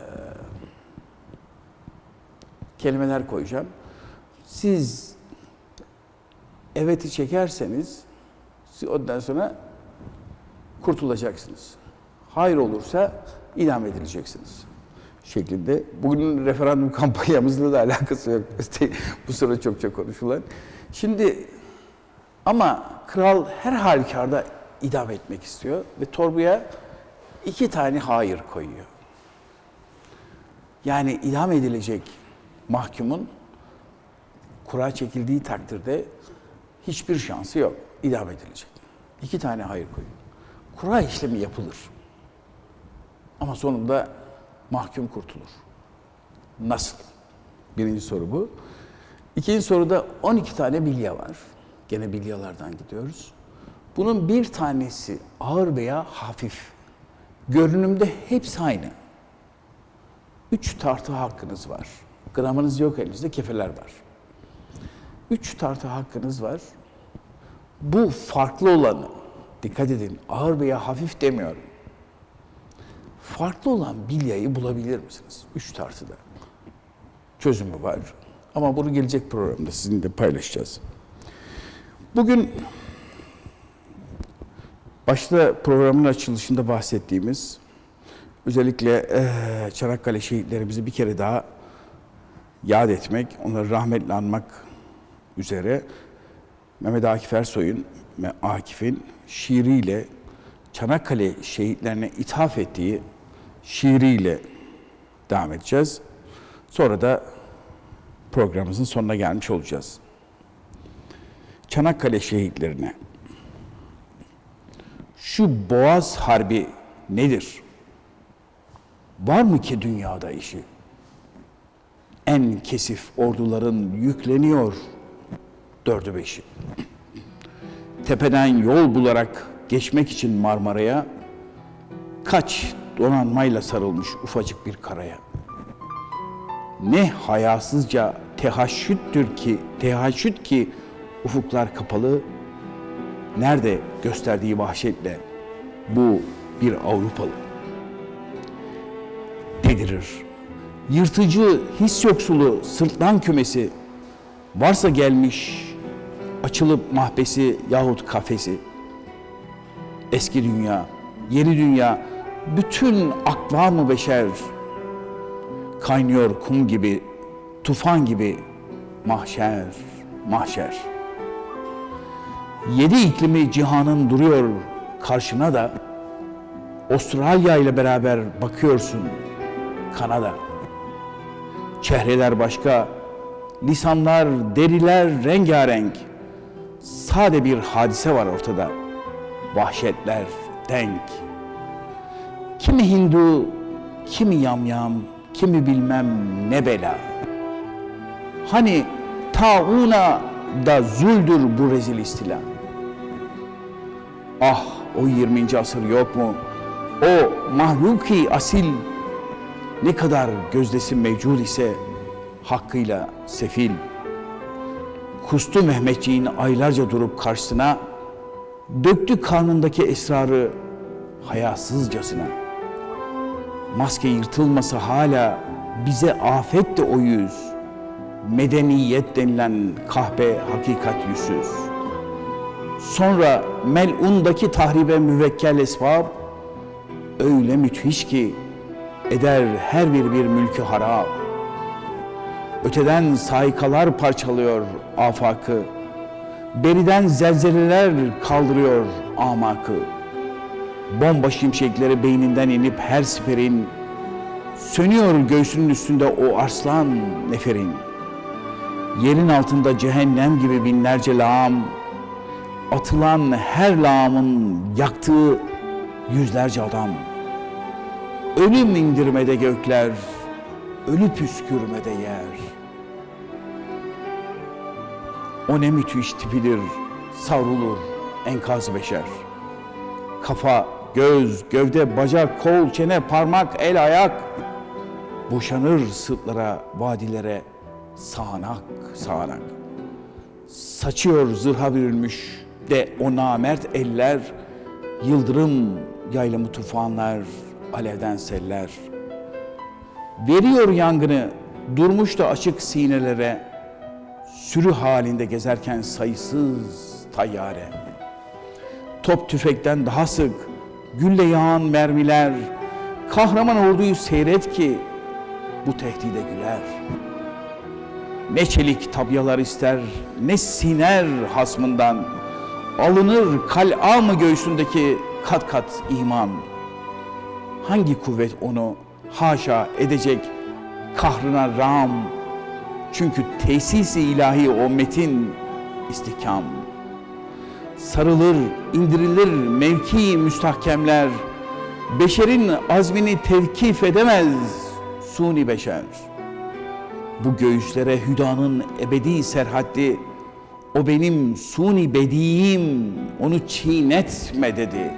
kelimeler koyacağım. Siz evet'i çekerseniz ondan sonra kurtulacaksınız. Hayır olursa idam edileceksiniz şeklinde. Bugün referandum kampanyamızla da alakası yok. Bu sıra çok çok konuşulan. Şimdi ama kral her halükarda idam etmek istiyor ve torbaya iki tane hayır koyuyor. Yani idam edilecek mahkumun kura çekildiği takdirde hiçbir şansı yok. İdam edilecek. İki tane hayır koyuyor. Kura işlemi yapılır. Ama sonunda mahkum kurtulur. Nasıl? Birinci soru bu. İkinci soruda on iki tane bilye var. Gene bilyalardan gidiyoruz. Bunun bir tanesi ağır veya hafif. Görünümde hepsi aynı. Üç tartı hakkınız var. Gramınız yok elinizde, kefeler var. Üç tartı hakkınız var. Bu farklı olanı, dikkat edin, ağır veya hafif demiyorum. Farklı olan bilyayı bulabilir misiniz? Üç tartıda. Çözümü var. Ama bunu gelecek programda sizinle paylaşacağız. Bugün başta programın açılışında bahsettiğimiz özellikle e, Çanakkale şehitlerimizi bir kere daha yad etmek, onları rahmetle anmak üzere Mehmet Akif Ersoy'un ve Akif'in şiiriyle Çanakkale şehitlerine ithaf ettiği şiiriyle devam edeceğiz. Sonra da programımızın sonuna gelmiş olacağız. Çanakkale şehitlerine. Şu Boğaz Harbi nedir? Var mı ki dünyada işi? En kesif orduların yükleniyor. dördü beşi. Tepeden yol bularak geçmek için Marmara'ya, kaç donanmayla sarılmış ufacık bir karaya. Ne hayasızca tehaşüttür ki, tehaşüt ki ufuklar kapalı, nerede gösterdiği vahşetle bu bir Avrupalı. Dedirir. Yırtıcı, his yoksulu sırtlan kümesi, varsa gelmiş açılıp mahbesi yahut kafesi. Eski dünya, yeni dünya, bütün akvam-ı beşer kaynıyor kum gibi, tufan gibi mahşer, mahşer. Yedi iklimi cihanın duruyor karşına da, Avustralya ile beraber bakıyorsun Kanada. Çehreler başka, lisanlar, deriler rengarenk. Sade bir hadise var ortada, vahşetler denk. Kimi Hindu, kimi yamyam, kimi bilmem ne bela. Hani tauna da zuldür bu rezil istila. Ah, o yirminci asır yok mu? O mahluki asil ne kadar gözdesi mevcud ise hakkıyla sefil. Kustu Mehmetçiğin aylarca durup karşısına, döktü karnındaki esrarı hayasızcasına. Maske yırtılmasa hala bize afetti o yüz, medeniyet denilen kahpe hakikat yüzsüz. Sonra mel'undaki tahribe müvekkel esbab, öyle müthiş ki eder her bir bir mülkü harap. Öteden saikalar parçalıyor afakı, beriden zelzeleler kaldırıyor amakı. Bomba şimşekleri beyninden inip her siperin, sönüyor göğsünün üstünde o arslan neferin. Yerin altında cehennem gibi binlerce lağım, atılan her lağımın yaktığı yüzlerce adam. Ölüm indirmede gökler, ölü püskürmede yer. O ne müthiş tipidir, savrulur enkaz beşer. Kafa, göz, gövde, bacak, kol, çene, parmak, el, ayak boşanır sırtlara, vadilere, sağanak, sağanak. Saçıyor zırha bürünmüş de o namert eller, yıldırım yaylamı tufanlar, alevden seller. Veriyor yangını, durmuş da açık sinelere, sürü halinde gezerken sayısız tayyare. Top tüfekten daha sık, gülle yağan mermiler, kahraman orduyu seyret ki bu tehdide güler. Ne çelik tabyalar ister, ne siner hasmından, alınır kal'a mı göğsündeki kat kat iman. Hangi kuvvet onu haşa edecek kahrına rağm? Çünkü tesis-i ilahi o metin istihkam. Sarılır, indirilir mevki müstahkemler, beşerin azmini tevkif edemez suni beşer. Bu göğüslere hüdanın ebedi serhaddi, o benim suni bediyim, onu çiğnetme dedi.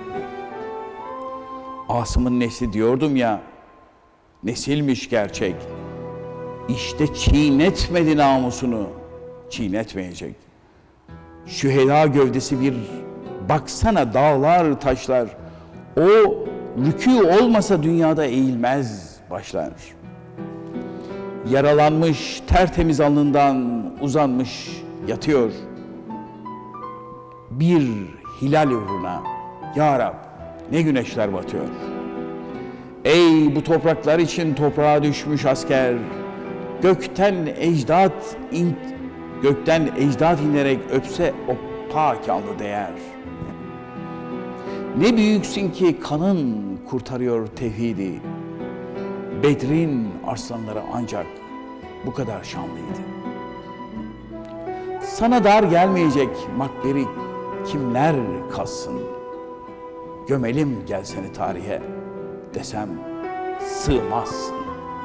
Asım'ın nesli diyordum ya, nesilmiş gerçek. İşte çiğnetmedi namusunu, çiğnetmeyecek. Şüheda gövdesi bir baksana dağlar taşlar, o rükû olmasa dünyada eğilmez başlar. Yaralanmış tertemiz alnından uzanmış yatıyor. Bir hilal uğruna ya Rab ne güneşler batıyor. Ey bu topraklar için toprağa düşmüş asker, gökten ecdat in, gökten ecdat inerek öpse o pak alnı değer. Ne büyüksün ki kanın kurtarıyor tevhidi. Bedrin arslanları ancak bu kadar şanlıydı. Sana dar gelmeyecek makberi kimler kazsın? Gömelim gel seni tarihe desem sığmazsın.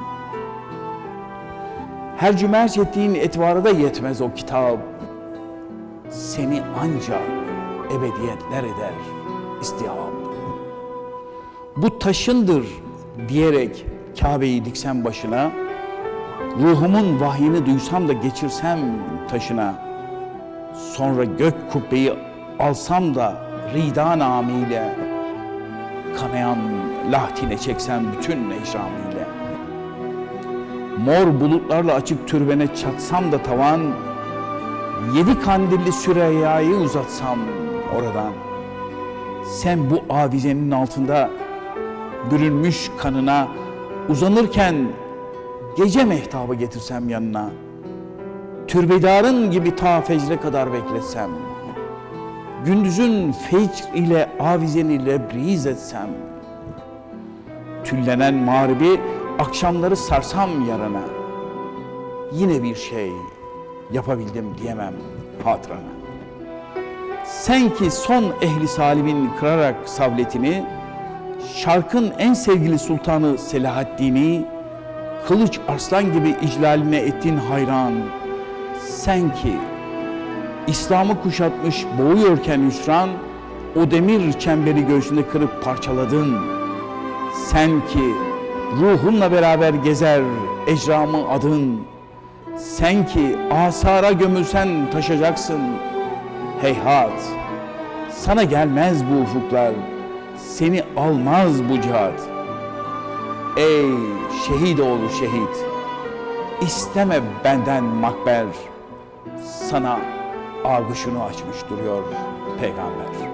Her cümerç ettiğin etvara da yetmez o kitap. seni ancak ebediyetler eder istihab. Bu taşındır diyerek Kabe'yi diksem başına, ruhumun vahyini duysam da geçirsem taşına, sonra gök kubbeyi alsam da rida namiyle, kanayan lahtine çeksem bütün eşramıyla, mor bulutlarla açık türbene çatsam da tavan, yedi kandilli Süreyya'yı uzatsam oradan, sen bu avizenin altında bürünmüş kanına uzanırken gece mehtabı getirsem yanına, türbedarın gibi ta fecre kadar bekletsem, gündüzün fecr ile avizeni lebriz etsem, tüllenen mağribi akşamları sarsam yarana, yine bir şey yapabildim diyemem hatırana. Sen ki son ehli salimin kırarak savletini, şarkın en sevgili sultanı Selahaddin'i, kılıç arslan gibi iclaline ettin hayran. Sen ki İslam'ı kuşatmış boğuyorken hüsran, o demir çemberi göğsünde kırıp parçaladın. Sen ki ruhunla beraber gezer ecramı adın. Sen ki asara gömülsen taşacaksın. Heyhat, sana gelmez bu ufuklar, seni almaz bu cihat. Ey şehit oğlu şehit, isteme benden makber, sana ağuşunu açmış duruyor peygamber.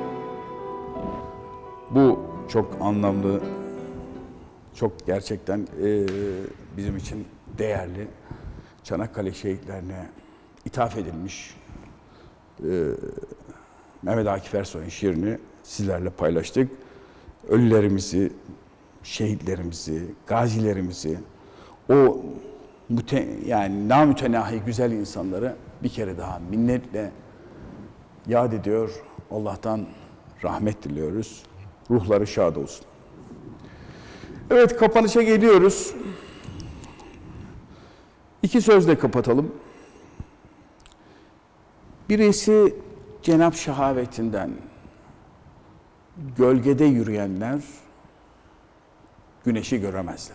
Bu çok anlamlı, çok gerçekten e, bizim için değerli, Çanakkale şehitlerine ithaf edilmiş e, Mehmet Akif Ersoy'un şiirini sizlerle paylaştık. Ölülerimizi, şehitlerimizi, gazilerimizi, o müte, yani namütenahi güzel insanları bir kere daha minnetle yad ediyor. Allah'tan rahmet diliyoruz. Ruhları şad olsun. Evet, kapanışa geliyoruz. İki sözle kapatalım. Birisi Cenab-ı Şehavetinden, gölgede yürüyenler güneşi göremezler.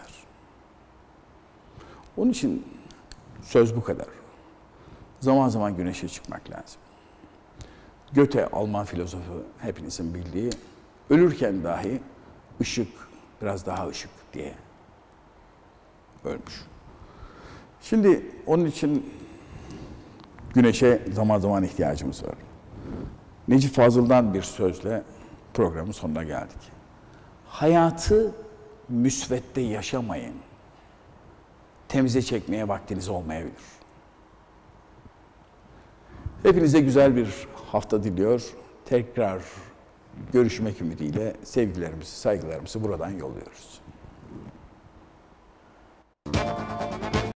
Onun için söz bu kadar. Zaman zaman güneşe çıkmak lazım. Goethe, Alman filozofu, hepinizin bildiği, ölürken dahi ışık, biraz daha ışık diye ölmüş. Şimdi onun için güneşe zaman zaman ihtiyacımız var. Necip Fazıl'dan bir sözle programın sonuna geldik. Hayatı müsvedde yaşamayın. Temize çekmeye vaktiniz olmayabilir. Hepinize güzel bir hafta diliyor. Tekrar görüşmek ümidiyle sevgilerimizi, saygılarımızı buradan yolluyoruz.